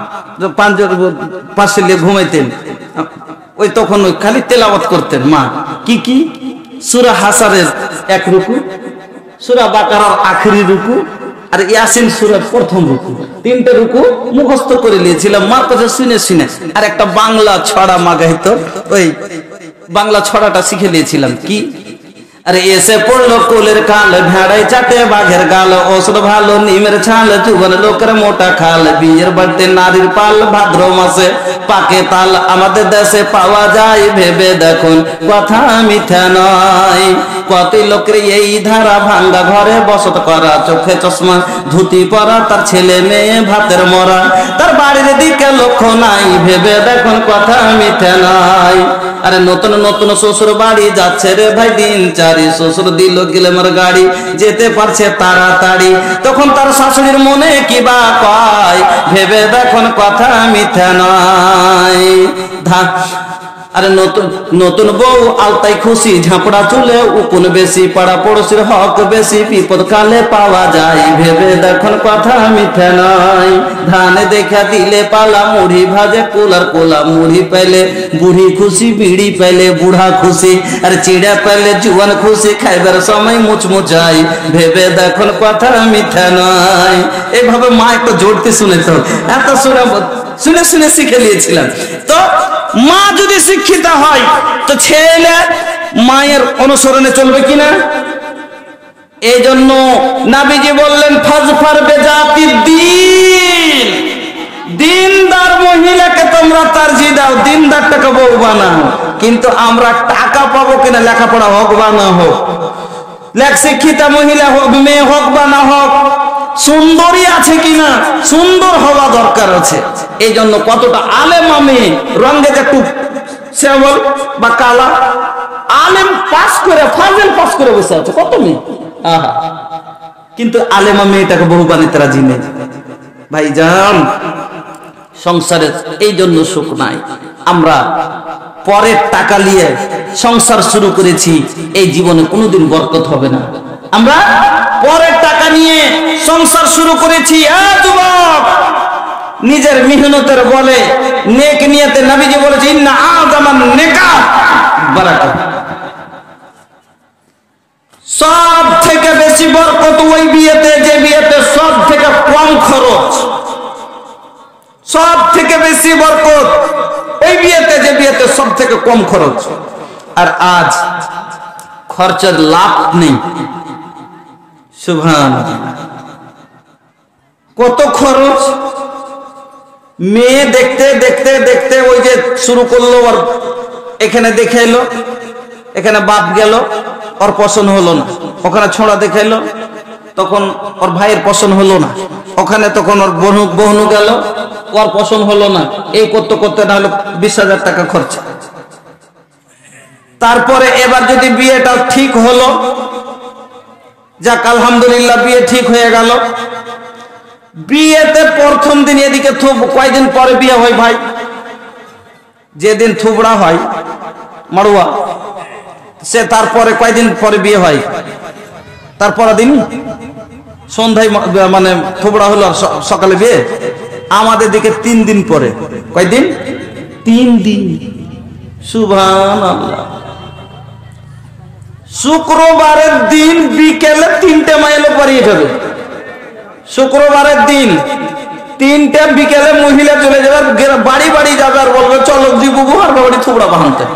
পাশে ঘুমাইতেন, ওই তখন ওই খালি তেলাওয়াত করতেন মা। কি সূরা হাসারের 1 রুকু, সূরা বাকারার আখেরি রুকু, আর ইয়াসিন সূরার প্রথম রুকু, 3টে রুকু মুখস্থ করে নিয়েছিলাম মার কাছে শুনে শুনে। আর একটা বাংলা ছড়া মা গাইতো, ওই বাংলা ছড়াটা শিখে নিয়েছিলাম। কি, আরে এসে পড়লো কোলের কাল, ভেড়াই চাটে বাঘের গাল, ওষুধ ভালো নিমের ছাল, যুবন লোকের মোটা খাল, বিয়ের বাড়িতে নারীর পাল, ভাদ্র মাসে পাকে তাল, আমাদের দেশে পাওয়া যায় ভেবে দেখুন কথা মিথ্যা নয়। কত লোকের এই ধারা, ভাঙ্গা ঘরে বসত করা, চোখে চশমা ধুতি পরা, তার ছেলে মেয়ে ভাতের মরা, তার বাড়ির দিকে লক্ষ্য নাই, ভেবে দেখুন কথা মিথ্যা নয়। আরে নতুন নতুন শ্বশুর বাড়ি যাচ্ছে রে ভাই দিন চারি, শ্বশুর দিল গ্ল্যামার গাড়ি, যেতে পারছে তাড়াতাড়ি, তখন তার শাশুড়ির মনে কি বা কয়, ভেবে দেখুন কথা মিথ্যা নয়। আরে নতুন বউ আলতাই খুশি, ঝাপড়া চুলে উকুন বেশি, পাড়া পড়োশির হক বেশি, বিপদ কালে পাওয়া যায়, ভেবে দেখুন কথা মিথ্যা নয়। ধান দেখা দিলে পালা, মুড়ি ভাজে কোলার কোলা, মুড়ি পাইলে বুড়ি খুশি, বিড়ি পাইলে বুড়া খুশি, আর চিড়া পাইলে জুয়ান খুশি, খাইবার সময় মুচমুচাই, ভেবে দেখুন কথা মিথ্যা নয়। এইভাবে মা একটু জোরতে শুনেছ, এত শুনে শুনে শিখে নিয়েছিলাম। তো মা যদি শিক্ষিত হয় তো ছেলে মায়ের অনুসরণে চলবে কিনা? এই জন্য নবীজি বললেন ফাজফার বেজাতি দিন, দিন দিনদার মহিলাকে তোমরা তারজি দাও, দিনদারটাকে বউ বানাও, কিন্তু আমরা টাকা পাবো কিনা, লেখাপড়া হোক বা না হোক, শিক্ষিতা মহিলা হোক, মেয়ে হোক বা না হোক, সুন্দরী আছে কিনা, সুন্দর হওয়া দরকার আছে। এই জন্য কতটা আলেমা মেয়ে, রঙে একটু শ্যামল বা কালা, আলেম পাস করে, ফাজিল পাস করে বসে আছে কত মেয়ে, আহা, কিন্তু আলেমা মেয়েটাকে বহু বানিয়ে রাজি নেই। ভাইজান, সংসারে এই জন্য সুখ নাই। আমরা পরের টাকা নিয়ে সংসার শুরু করেছি, এই জীবনে কোনোদিন বরকত হবে না। আমরা পরের টাকা নিয়ে সংসার শুরু করেছি। যুবক, নিজের মেহনতের বলে, নেক নিয়তে নবীজি বলেছে ইন্না আযামান নিকাহ বারাকাত, সব থেকে বেশি বরকত ওই বিয়েতে যে বিয়েতে সব থেকে কম খরচ, সব থেকে বেশি বরকত ওই বিয়েতে যে বিয়েতে সব থেকে কম খরচ। আর আজ খরচের লাভ নেই। সুবহানাল্লাহ, কত খরচ। মেয়ে দেখতে দেখতে দেখতে ওই যে শুরু করলো, আর এখানে দেখে এলো, এখানে বাপ গেল, ওর পছন্দ হলো না, ওখানে ছোঁড়া দেখাইলো, তখন ওর ভাইয়ের পছন্দ হলো না, ওখানে তখন ওর বহনু গেল, ওর পছন্দ হলো না, এই করতে করতে না হলো 20,000 টাকা খরচা। তারপরে এবার যদি বিয়েটা ঠিক হলো, যাক আলহামদুলিল্লাহ বিয়ে ঠিক হয়ে গেল, বিয়েতে প্রথম দিন এদিকে কয়দিন পরে বিয়ে হয় ভাই, যেদিন থুবড়া হয় মাড়ুয়া, সে তারপরে কয়দিন পরে বিয়ে হয়, তারপর দিন সন্ধ্যায় মানে থুবড়া হলো, সকালে বিয়ে। আমাদের দিকে 3 দিন পরে। কয়দিন? 3 দিন। সুবহানাল্লাহ। শুক্রবারের দিন বিকেলে 3টে মাইল পারিয়ে যাবে। শুক্রবারের দিন 3টে বিকেলে মহিলা চলে যাবে, বাড়ি বাড়ি যাবে আর বলবে চলো জিবু আর বাড়ি থুবড়া বানাতে।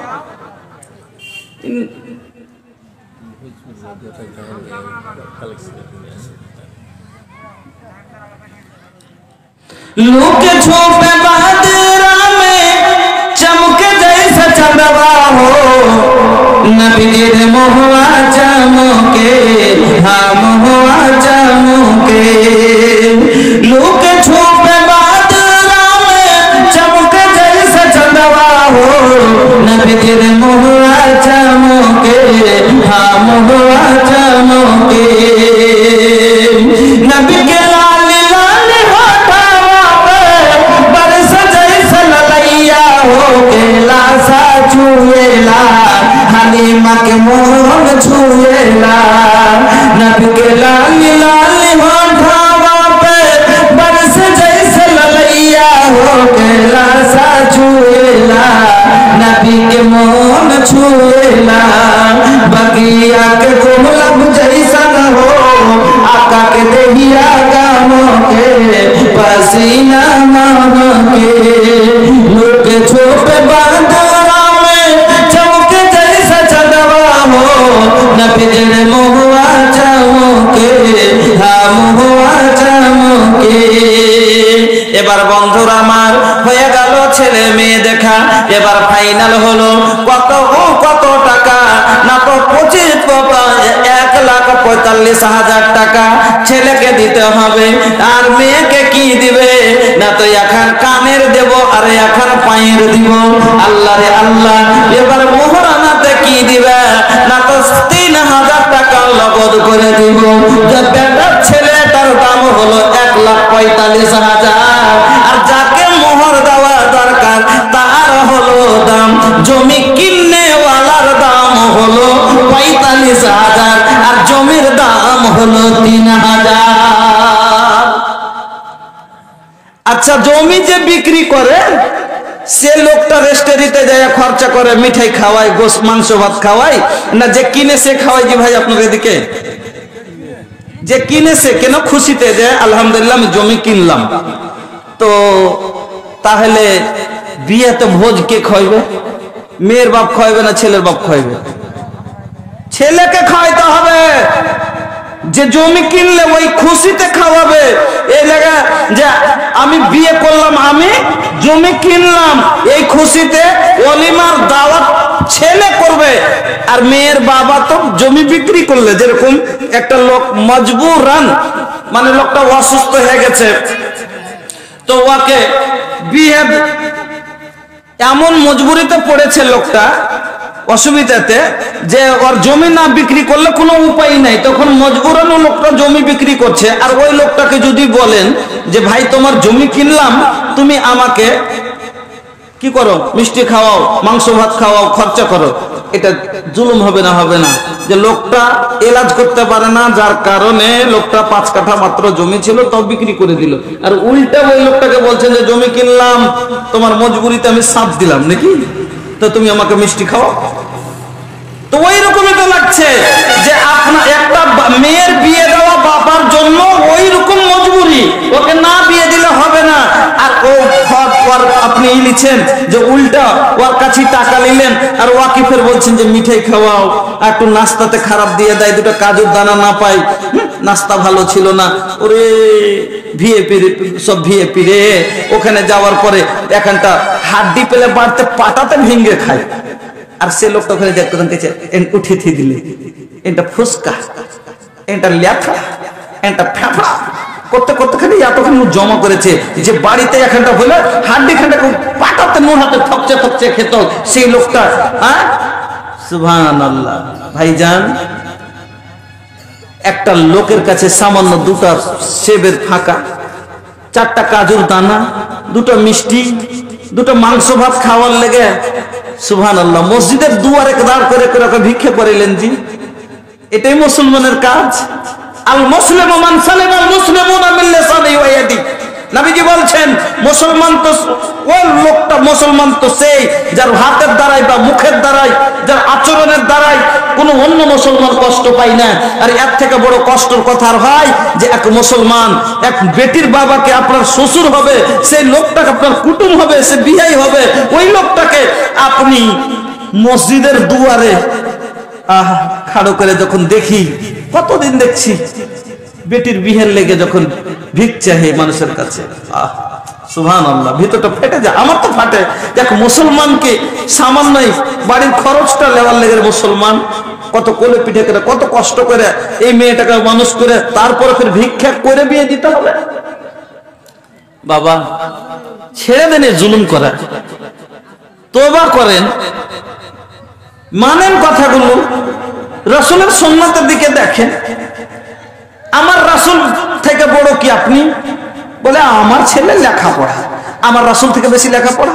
लोग छुपे बादरा में चमके जैसा चंदवा हो, नबीर महुआ चमके, हाँ महुआ चमके। लोग छुपे बादरा में चमके जैसा चंदवा हो, नबीर महुआ चमके, हाँ महुआ चमके। नबी के हालिमा के मोहन छुएला, नबी के लाली लाली होठवा पे बरस जैसे ललैया हो के लासा छुएला, नबी के मोहन छुएला। बगिया के गुलाब जैसा न हो, आका के देहिया गामो के पसीना मांग के। लोग छोपे बांधरा में चमके जैसा चंदवा हो, नबीर महुआ चमके, हाँ महुआ चमके। এবার বন্ধুরা আমার হয়ে গেল ছেলে মেয়ে দেখা, এবার ফাইনাল হলো কত টাকা, না তো 1,45,000 টাকা ছেলেকে দিতে হবে, আর মেয়েকে কি দিবে, না তো এখন কানের দেব আর এখন পায়ের দিব। আল্লাহ রে আল্লাহ, এবার মোহরানাতে কি দিবে, না তো 3,000 টাকা নগদ করে দিব। যে বেটার ছেলেটার দাম হলো 1,45,000, আর যাকে মোহর দেওয়া দরকার তার হলো দাম, জমি কিনেওয়ালার দাম হলো 45,000, আর জমির দাম হলো 3,000। আচ্ছা, জমি যে বিক্রি করে সে লোকটা রেস্টুরেন্টে যায় খরচা করে, মিঠাই খাওয়ায়, গোশ মাংস ভাত খাওয়ায়, না যে কিনে সে খাওয়ায়? যে ভাই আপনার এদিকে যে কিনেছে কেন খুশিতে যে আলহামদুলিল্লাহ আমি জমি কিনলাম, তো তাহলে বিয়েতে ভোজ কে খাওয়াবে? মেয়ের বাপ খাওয়াবে না ছেলের বাপ খাওয়াবে? ছেলেকে খাওয়াইতে হবে। যে জমি কিনলে ওই খুশিতে খাওয়াবে। এই জায়গা যে আমি বিয়ে করলাম, আমি জমি কিনলাম, এই খুশিতে ওলিমার দাওয়াত ছেলে করবে, আর মেয়ের বাবা তো জমি বিক্রি করলে। যেরকম একটা লোক মজবুরান, মানে লোকটা অসুস্থ হয়ে গেছে, তো ওকে বিয়ে এমন মজবুরিতে পড়েছে লোকটা, অসুবিধাতে, যে ওর জমি না বিক্রি করলে কোনো উপায় নাই, তখন মজবুরান লোকটা জমি বিক্রি করছে। আর ওই লোকটাকে যদি বলেন যে ভাই তোমার জমি কিনলাম, তুমি আমাকে কি করো, মিষ্টি খাওয়াও, মাংস ভাত খাওয়াও, খরচা করো, এটা জুলুম হবে না? হবে না? যে লোকটা এলাজ করতে পারে না, যার কারণে লোকটা 5 কাঠা মাত্র জমি ছিল, তাও বিক্রি করে দিল, আর উল্টা ওই লোকটাকে বলছেন যে জমি কিনলাম, তোমার মজবুরিতে আমি সাথ দিলাম নাকি, তো তুমি আমাকে মিষ্টি খাও। তো ওই রকমই তো লাগছে যে আপনার একটা মেয়ের বিয়ে দেওয়া বাবার জন্য ওই রকম মজবুরি, ওকে না বিয়ে দিলে হবে না। আর ও আপনি লিখছেন যে উল্টা ওর কাছে টাকা নিলেন, আর ওয়াকিফের বলছেন যে মিঠাই খাওয়াও, একটু নাস্তাতে খারাপ দিয়ে দেয়, দুটো কাজুর দানা না পাই, নাস্তা ভালো ছিল না, ওরে ভিএপি, সব ভিএপি রে। ওখানে যাওয়ার পরে এখানটা হাড্ডি পেলে বাড়তে পাটাতে ভেঙে খায়, আর সে লোকটা ওখানে উঠে দিলে এটা ফুসকা, এটা লেখা, এটা ফেফড়া করতে করতে খালি এতখানি জমা করেছে যে বাড়িতে এখানটা হলে হাড্ডি খানটা পাটাতে নুন হাতে থকচে থকচে খেত সেই লোকটা। হ্যাঁ, সুবহানাল্লাহ। ভাইজান, একটা লোকের কাছে সামান্য 2টা সেবের ফাঁকা, 4টা কাজুর দানা, 2টা মিষ্টি, 2টা মাংস ভাত খাওয়ার লেগে সুবহানাল্লাহ মসজিদের দুয়ারে দাঁড় করে করে ওকে ভিক্ষা করিলেন। জি, এটাই মুসলমানের কাজ। আল মুসলিমু মান সালামাল মুসলিমুনা মিন লিসানিহি ওয়া ইয়াদিহি। নবীজি বলছেন মুসলমান তো ওই লোকটা, মুসলমান তো সেই যার হাতের দ্বারাই বা মুখের দ্বারাই, যার আচরণের দ্বারাই কোনো অন্য মুসলমান কষ্ট পায় না। আর এর থেকে বড় কষ্টের কথা আর হয় যে এক মুসলমান এক বেটির বাবাকে আপনার শ্বশুর হবে, সেই লোকটাকে আপনার কুটুম হবে, সে বিয়াই হবে, ওই লোকটাকে আপনি মসজিদের দুয়ারে খাড়ো করে যখন দেখি, কতদিন দেখছি বেটির বিহের লেগে যখন ভিক চাহে মানুষের কাছে, সুবহানাল্লাহ, ভিতরটা ফেটে যায়। আমার তো ফাটে। দেখ, মুসলমানকে সামান্য বাড়ির খরচটা নেওয়ার লেগে মুসলমান কত কোলে পিঠে করে, কত কষ্ট করে এই মেয়েটাকে মানুষ করে, তারপরে ফের ভিক্ষা করে বিয়ে দিতে হবে। বাবা, ছেড়ে দেন জুলুম করা, তওবা করেন, মানেন কথাগুলো, রাসূলের সুন্নাতের দিকে দেখেন। আমার রাসূল থেকে বড় কি আপনি? বলে আমার ছেলে লেখাপড়া, আমার রাসূল থেকে বেশি লেখাপড়া?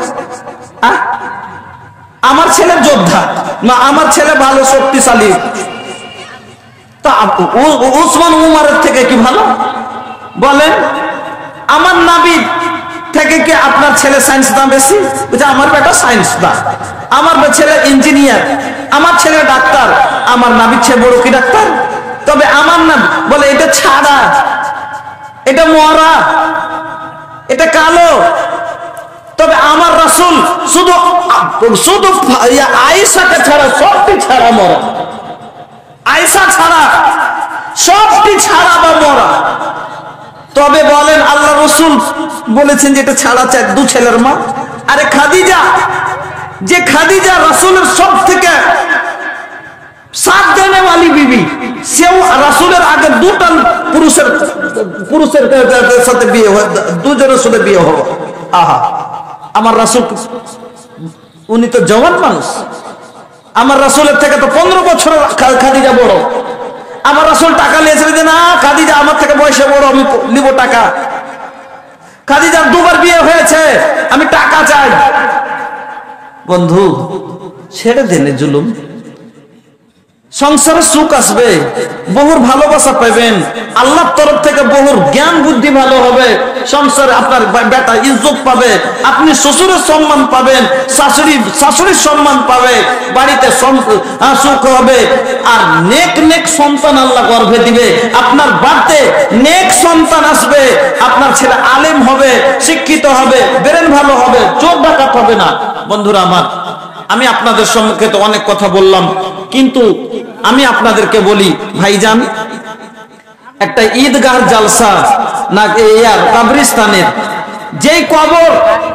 আমার ছেলে যোদ্ধা, না আমার ছেলে ভালো শক্তিশালী, তা উসমান উমারের থেকে কি ভালো? বলেন, আমার নবী থেকে কি আপনার ছেলে সায়েন্স দাম বেশি? বলছে আমার বেটা সায়েন্স দা, আমার ছেলে ইঞ্জিনিয়ার, আমার ছেলে ডাক্তার, আমার নবীর চেয়ে বড় কি ডাক্তার? তবে আমার না, বলে এটা ছাড়া, এটা মরা, এটা কালো, তবে আমার রাসূল শুধু শুধু আয়েশাকে ছাড়া সবটি ছাড়া মরা, আয়েশা ছাড়া সবটি ছাড়া বা মরা। তবে বলেন আল্লাহ রাসূল বলেছেন যে এটা ছাড়া 2 ছেলের মা। আরে খাদিজা, যে খাদিজা রাসূলের সব থেকে সাথ দেনে वाली বিবি, সেও রাসূলের আগে 2টা পুরুষের সাথে বিয়ে হয়, 2 জনের সাথে বিয়ে হলো। আহা, আমার রাসূল উনি তো জওয়ান মানুষ, আমার রাসূলের থেকে তো 15 বছর খাদিজা বড়। আমার রাসূল টাকা নিয়েছিল যে না, খাদিজা আমার থেকে বয়সে বড়, আমি নিব টাকা। খাদিজার 2বার বিয়ে হয়েছে, আমি টাকা চাই। বন্ধু, ছেড়ে দেন জুলুম, সংসারে সুখ আসবে, বহুর ভালোবাসা পাবেন, আল্লাহর তরফ থেকে বহুর জ্ঞান বুদ্ধি ভালো হবে, সংসারে আপনার বেটা ইজ্জত পাবে, আপনি শ্বশুরের সম্মান পাবেন, শাশুড়ির সম্মান পাবে, বাড়িতে সুখ হবে, আর নেক নেক সন্তান আল্লাহ গর্ভে দিবে। আপনার বাড়িতে নেক সন্তান আসবে, আপনার ছেলে আলেম হবে, শিক্ষিত হবে, ব্রেন ভালো হবে, চোর ডাকাত হবে না। বন্ধুরা আমার, আমি আপনাদের সম্মুখে তো অনেক কথা বললাম, কিন্তু আমি আপনাদেরকে বলি ভাইজান, একটা ঈদগাহ জালসা না ইয়ার কবরস্থানের যেই কবর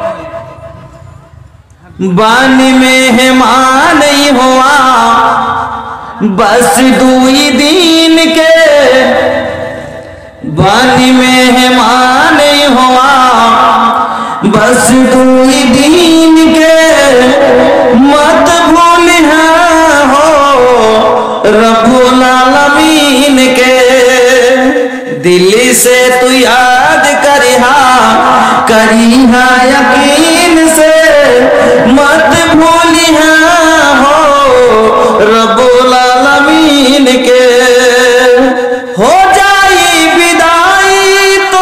বানি মেহমান हुआ बस 2 दिन के बानी मेहमान हुआ बस 2 दिन के मत भूलिया हो रब्बुल आलमीन के दिल से तू याद करिहा यकीन से मत भूलिया हो रब्बुल आलमीन के हो जाई विदाई तो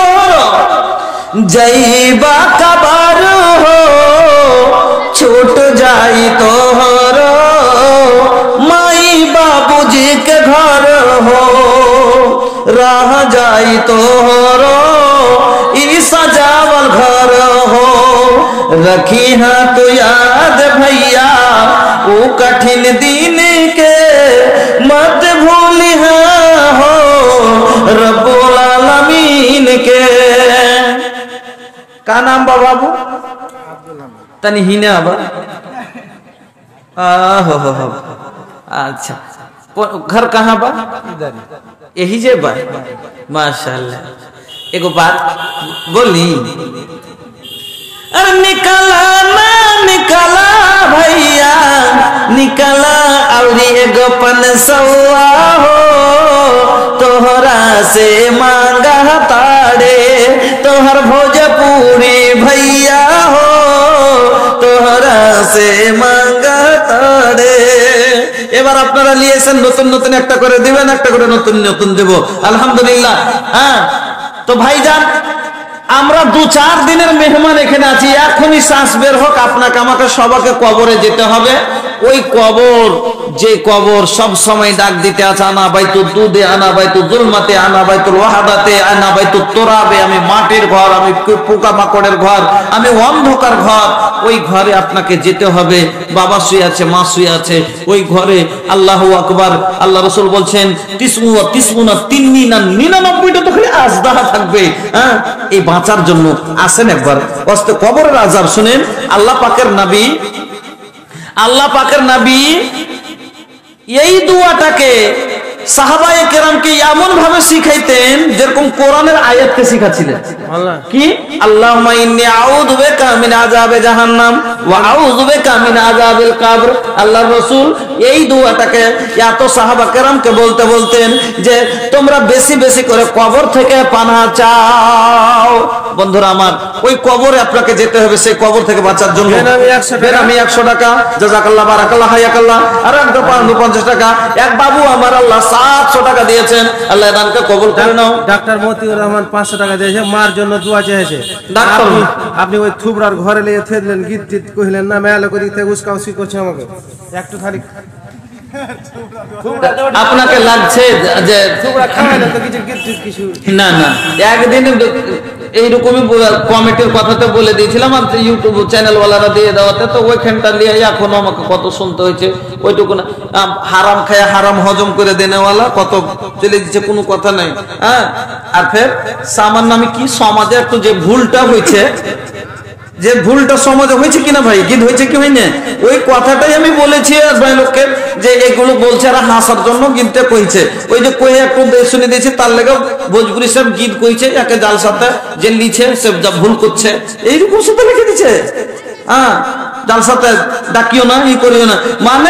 जईबा कबर हो छूट जाई तोहर माई बाबूजी के घर हो रह जाई तोहर ई सजावल घर हो रखी हाँ तो याद भैया वो कठिन दिन के मत भूलिया हो रब्बुल आलमीन के। का नाम बा बाबू तनी हिने बा हो अच्छा घर कहाँ बा यही जे बा माशाल्लाह एगो बात बोली अरे निकला ना निकला भैया निकला और एगो पनसौआ हो तोहरा से मांगा ताड़े तोहर भोजपुरी भैया हो तोहरा से मांगा ताड़े এবার আপনারা নিয়েছেন নতুন নতুন একটা করে দিবেন একটা করে নতুন নতুন দেব আলহামদুলিল্লাহ। হ্যাঁ তো ভাইজান আমরা 2-4 দিনের মেহমান এখানে আছি এখনই শ্বাস বের হোক আপনাকে আমাকে সবাইকে কবরে যেতে হবে ওই কবর যে কবর সব সময় ডাক দিতে আছে আনা বাইতু দুদে আনা বাইতু জুলমাতে আনা বাইতুল ওয়াহাদাতে আনা বাইতু তোরাবে আমি মাটির ঘর আমি পোকা মাকড়ের ঘর আমি অন্ধকার ঘর ওই ঘরে আপনাকে যেতে হবে বাবা শুয়ে আছে মা শুয়ে আছে ওই ঘরে আল্লাহু আকবার আল্লাহ রাসূল বলছেন 99টা তো খালি আজদাহা থাকবে। হ্যাঁ এই বাঁচার জন্য আসেন একবার কষ্ট কবরের আযাব শুনেন আল্লাহ পাকের নবী এই দুয়াটাকে সাহাবায়ে কেরামকে এমন ভাবে শিখাইতেন যেরকম কোরআনের আয়াতকে শিখাচ্ছিলেন কি আল্লাহুম্মা ইন্নী আউযু বিকা মিন আযাবে জাহান্নাম ওয়া আউযু বিকা মিন আযাবিল কবর। আল্লাহর রাসূল এই দুয়াটাকে এত সাহাবা কেরামকে বলতেন যে তোমরা বেশি বেশি করে কবর থেকে পানাহ চাও। বন্ধুরা আমার ওই কবরে আপনাকে যেতে হবে সেই কবর থেকে বাঁচার জন্য আমি 100 টাকা জাযাকাল্লাহ বারাকাল্লাহ হায়াকাল্লাহ আর 50 টাকা এক বাবু আমার আল্লাহ 700 টাকা দিয়েছেন আল্লাহ দানকে কবুল করে নাও। ডাক্তার মতিউর রহমান 500 টাকা দিয়েছে মার জন্য দোয়া চেয়েছে। আপনি ওই থুবড়ার ঘরে লিয়ে থেদলেন গীত টিত কইলেন না মেলা করে থেকে উস্কাউস্কি করছে আমাকে একটু খালি আপনাকে লাগছে যে থুবড়া খায় না তো কিছু গীত টিত কিছু না না একদিন এইরকমই কমিটির কথাতে বলে দিয়েছিলাম আর ইউটিউব চ্যানেলওয়ালারা দিয়ে দেওয়াতে তো ওইখানটা নিয়ে এখনো আমাকে কত শুনতে হয়েছে ওইটুকু না হারাম খায় হারাম হজম করে দেনেওয়ালা কত চলে দিচ্ছে কোনো কথা নাই। হ্যাঁ আর ফের সামান্য আমি কি সমাজে একটু যে ভুলটা হয়েছে যে ভুলটা সমাজে হয়েছে কিনা ভাই গীত হয়েছে কি হয়নি ওই কথাটাই আমি বলেছি ভাই লোককে যে এগুলো বলছে আর হাসার জন্য গীতটা কইছে ওই যে কই একটু শুনে দিয়েছে তার লেগে ভোজপুরি সব গীত কইছে একে জালসাতে যে লিখে সে ভুল করছে এইরকম সাথে লিখে দিচ্ছে। হ্যাঁ জালসাতে ডাকিও না ই করিও না মানে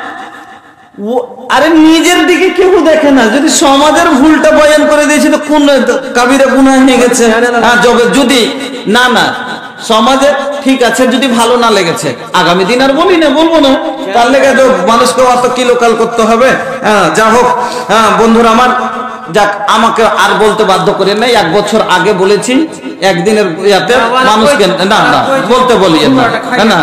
আরে নিজের দিকে কেউ দেখে না যদি সমাজের ভুলটা বয়ান করে দিয়েছে তো কোন কাবিরা গুনাহ হয়ে গেছে। হ্যাঁ যদি না না সমাজে ঠিক আছে যদি ভালো না লেগেছে আগামী দিন আর বলবো না তার লেগে তো মানুষকে অত কি লোকাল করতে হবে। হ্যাঁ যা হোক হ্যাঁ বন্ধুরা আমার যাক আমাকে আর বলতে বাধ্য করে নাই 1 বছর আগে বলেছি একদিনের ইয়াতে মানুষকে না না বলতে বলি না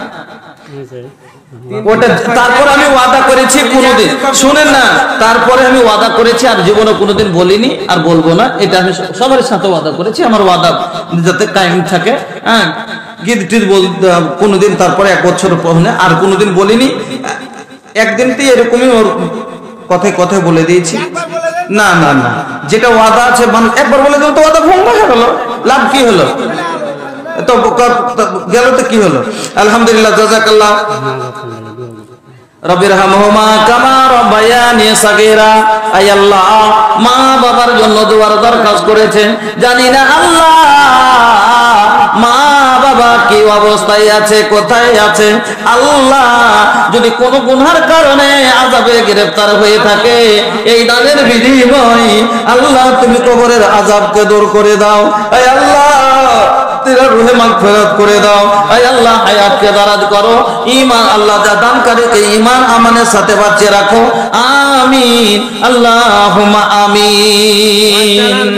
ওটা তারপর আমি ওয়াদা করেছি কোনোদিন শুনেন না তারপরে আমি ওয়াদা করেছি আর জীবনে কোনোদিন বলিনি আর বলবো না এটা আমি সবার সাথে ওয়াদা করেছি আমার ওয়াদা যাতে কায়েম থাকে। হ্যাঁ গীত টিত কোনোদিন তারপরে 1 বছর পরে আর কোনোদিন বলিনি একদিন তো এরকমই ওর কথায় বলে দিয়েছি না না না যেটা ওয়াদা আছে একবার বলে দেবো তো ওয়াদা ভঙ্গ হয়ে গেল, লাভ কি হলো? তো গেল তো কি হলো? আলহামদুলিল্লাহ, জাযাকাল্লাহ। রব্বিরহামহুমা কামা রাব্বায়ানি সাগীরা। আয় আল্লাহ, মা বাবার জন্য দুয়ার দরখাস্ত করেছেন, জানি না আল্লাহ মা বাবা কি অবস্থায় আছে, কোথায় আছে। আল্লাহ, যদি কোনো গুনার কারণে আযাবে গ্রেফতার হয়ে থাকে, এই দানের বিনিময়ে আল্লাহ তুমি কবরের আযাবকে দূর করে দাও। আয় আল্লাহ, রুহে মাগফিরাত করে দাও। আয় আল্লাহ, হায়াতকে দারাজ করো। ঈমান আল্লাহ যা দানকারীকে ঈমান আমানের সাথে বাঁচিয়ে রাখো। আমিন, আল্লাহুম্মা আমিন।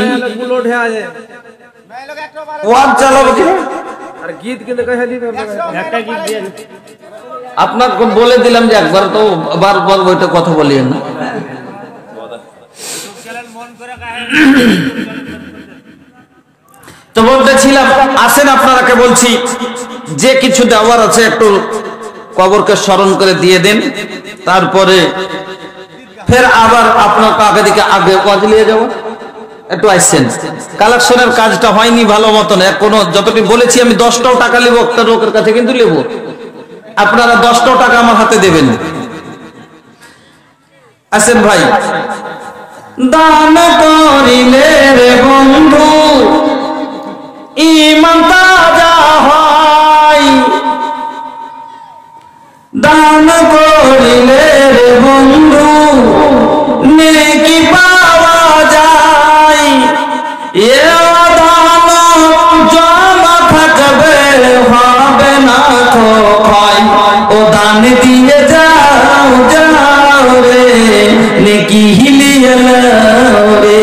ওয়াজ চালাবো কি? আর গীত কিন্তু কইয়া দিবে, একটা গীত দেন। আপনাকে বলে দিলাম যে একবার তো বারবার ওইটা কথা বলিয়েন না। তো বলতেছিলাম, আসেন আপনারাকে বলছি যে কিছু দেওয়ার আছে একটু কবরকে স্মরণ করে দিয়ে দেন, তারপরে ফের আবার আপনাকে আগে দিকে আগে ওয়াজ নিয়ে যাবো। একটু আসছেন, কালেকশনের কাজটা হয়নি ভালো মতন, এখনো যতটি বলেছি আমি 10টাও টাকা নেবো একটা লোকের কাছে, কিন্তু নেবো, আপনারা 10টাও টাকা আমার হাতে দেবেন। আসেন ভাই। দান করিলে রে বন্ধু ঈমান তাজা হয়, দান করিলে রে বন্ধু নেকি পাওয়া যায়। এ দান জমা থাকবে, হবে না তো ক্ষয়। ও দান দিয়ে যাও যাও রে, নেকি হিলিয়ে নাও রে।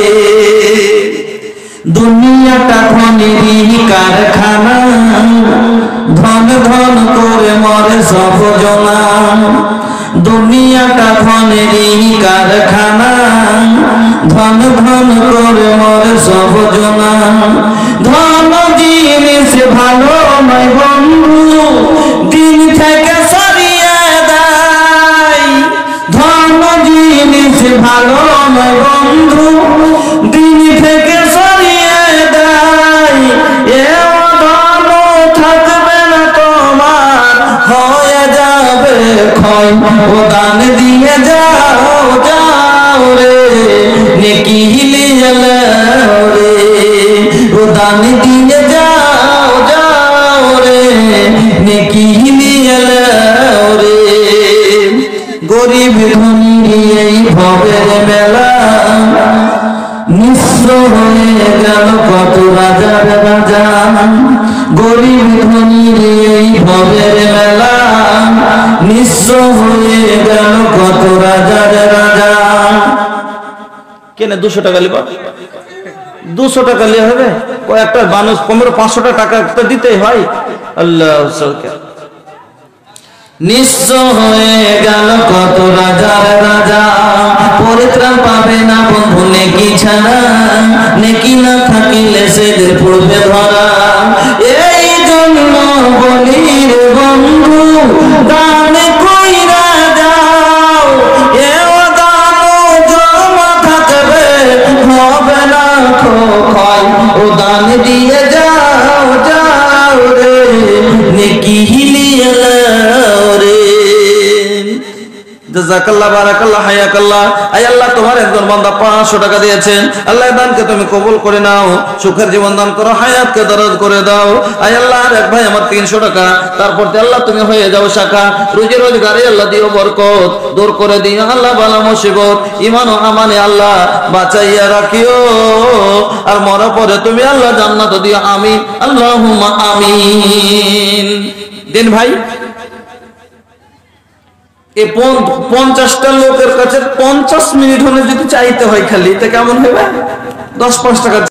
দুনিয়াটা ধনেরই কারখানা, ধন ধন করে মরে সব জনা। দুনিয়াটা ধনেরই কারখানা, ধন ধন করে মরে সব জনা। ধন জিনিস ভালো নয় বন্ধু, দিন থেকে সরিয়ে দেয়। ধন জিনিস ভালো নয় বন্ধু, দিন থেকে সরিয়ে দেয়। এ ধন থাকবে না তোমার, হয়ে যাবে ক্ষয়। ও দান দিয়ে যাও যাও রে, নেকি হিলিয়ে নাও রে। ও দান দিয়ে যাও যাও রে, নেকি হিলিয়ে নাও রে। গরিব ধনী এই ভবের মেলা, মিশ্র হয়ে গেল কত রাজার রাজা। গরিব ধনী এই ভবের মেলা, মিশ্র হয়ে গেল কত রাজার রাজা। কেন 200 টাকা লিবা? 200 টাকা লিয়ে হবে? কয়েকটা মানুষ 1500 টাকা তো দিতেই হয়। আল্লাহ সরকার, নিঃস্ব হয়ে গেল কত রাজার রাজা। পরিত্রাণ পাবে না বন্ধু নেকি ছাড়া, নেকি না থাকিলে সেদের পড়বে ধরা। এই জন্য বলি রে বন্ধু, দান কইরা যাও। এ দান জমা থাকবে, হবে না তো ক্ষয়। ও দান দিয়ে যাও যাও রে, নেকি হিলিয়ে নাও রে। জাযাকাল্লাহ, বারাকাল্লাহ, হায়াকাল্লাহ। আয় আল্লাহ, তোমার একজন বান্দা 500 টাকা দিয়েছেন, আল্লাহ দানকে তুমি কবুল করে নাও, সুখের জীবন দান করো, হায়াতকে দরাজ করে দাও। আয় আল্লাহ, এক ভাই আমার 300 টাকা, তারপর আল্লাহ তুমি হয়ে যাও শাখা, রুজি রোজগারে আল্লাহ দিও বরকত, দূর করে দিও আল্লাহ বালা মুসিবত, ঈমান ও আমানে আল্লাহ বাঁচাইয়া রাখিও। আর মরার পরে তুমি আল্লাহ জান্নাত দিও। আমিন, আল্লাহুম্মা আমিন। দিন ভাই, এই 50টা লোকের কাছে 50 মিনিট হলে যদি চাইতে হয় খালি, তা কেমন হবে? 10-5 টাকা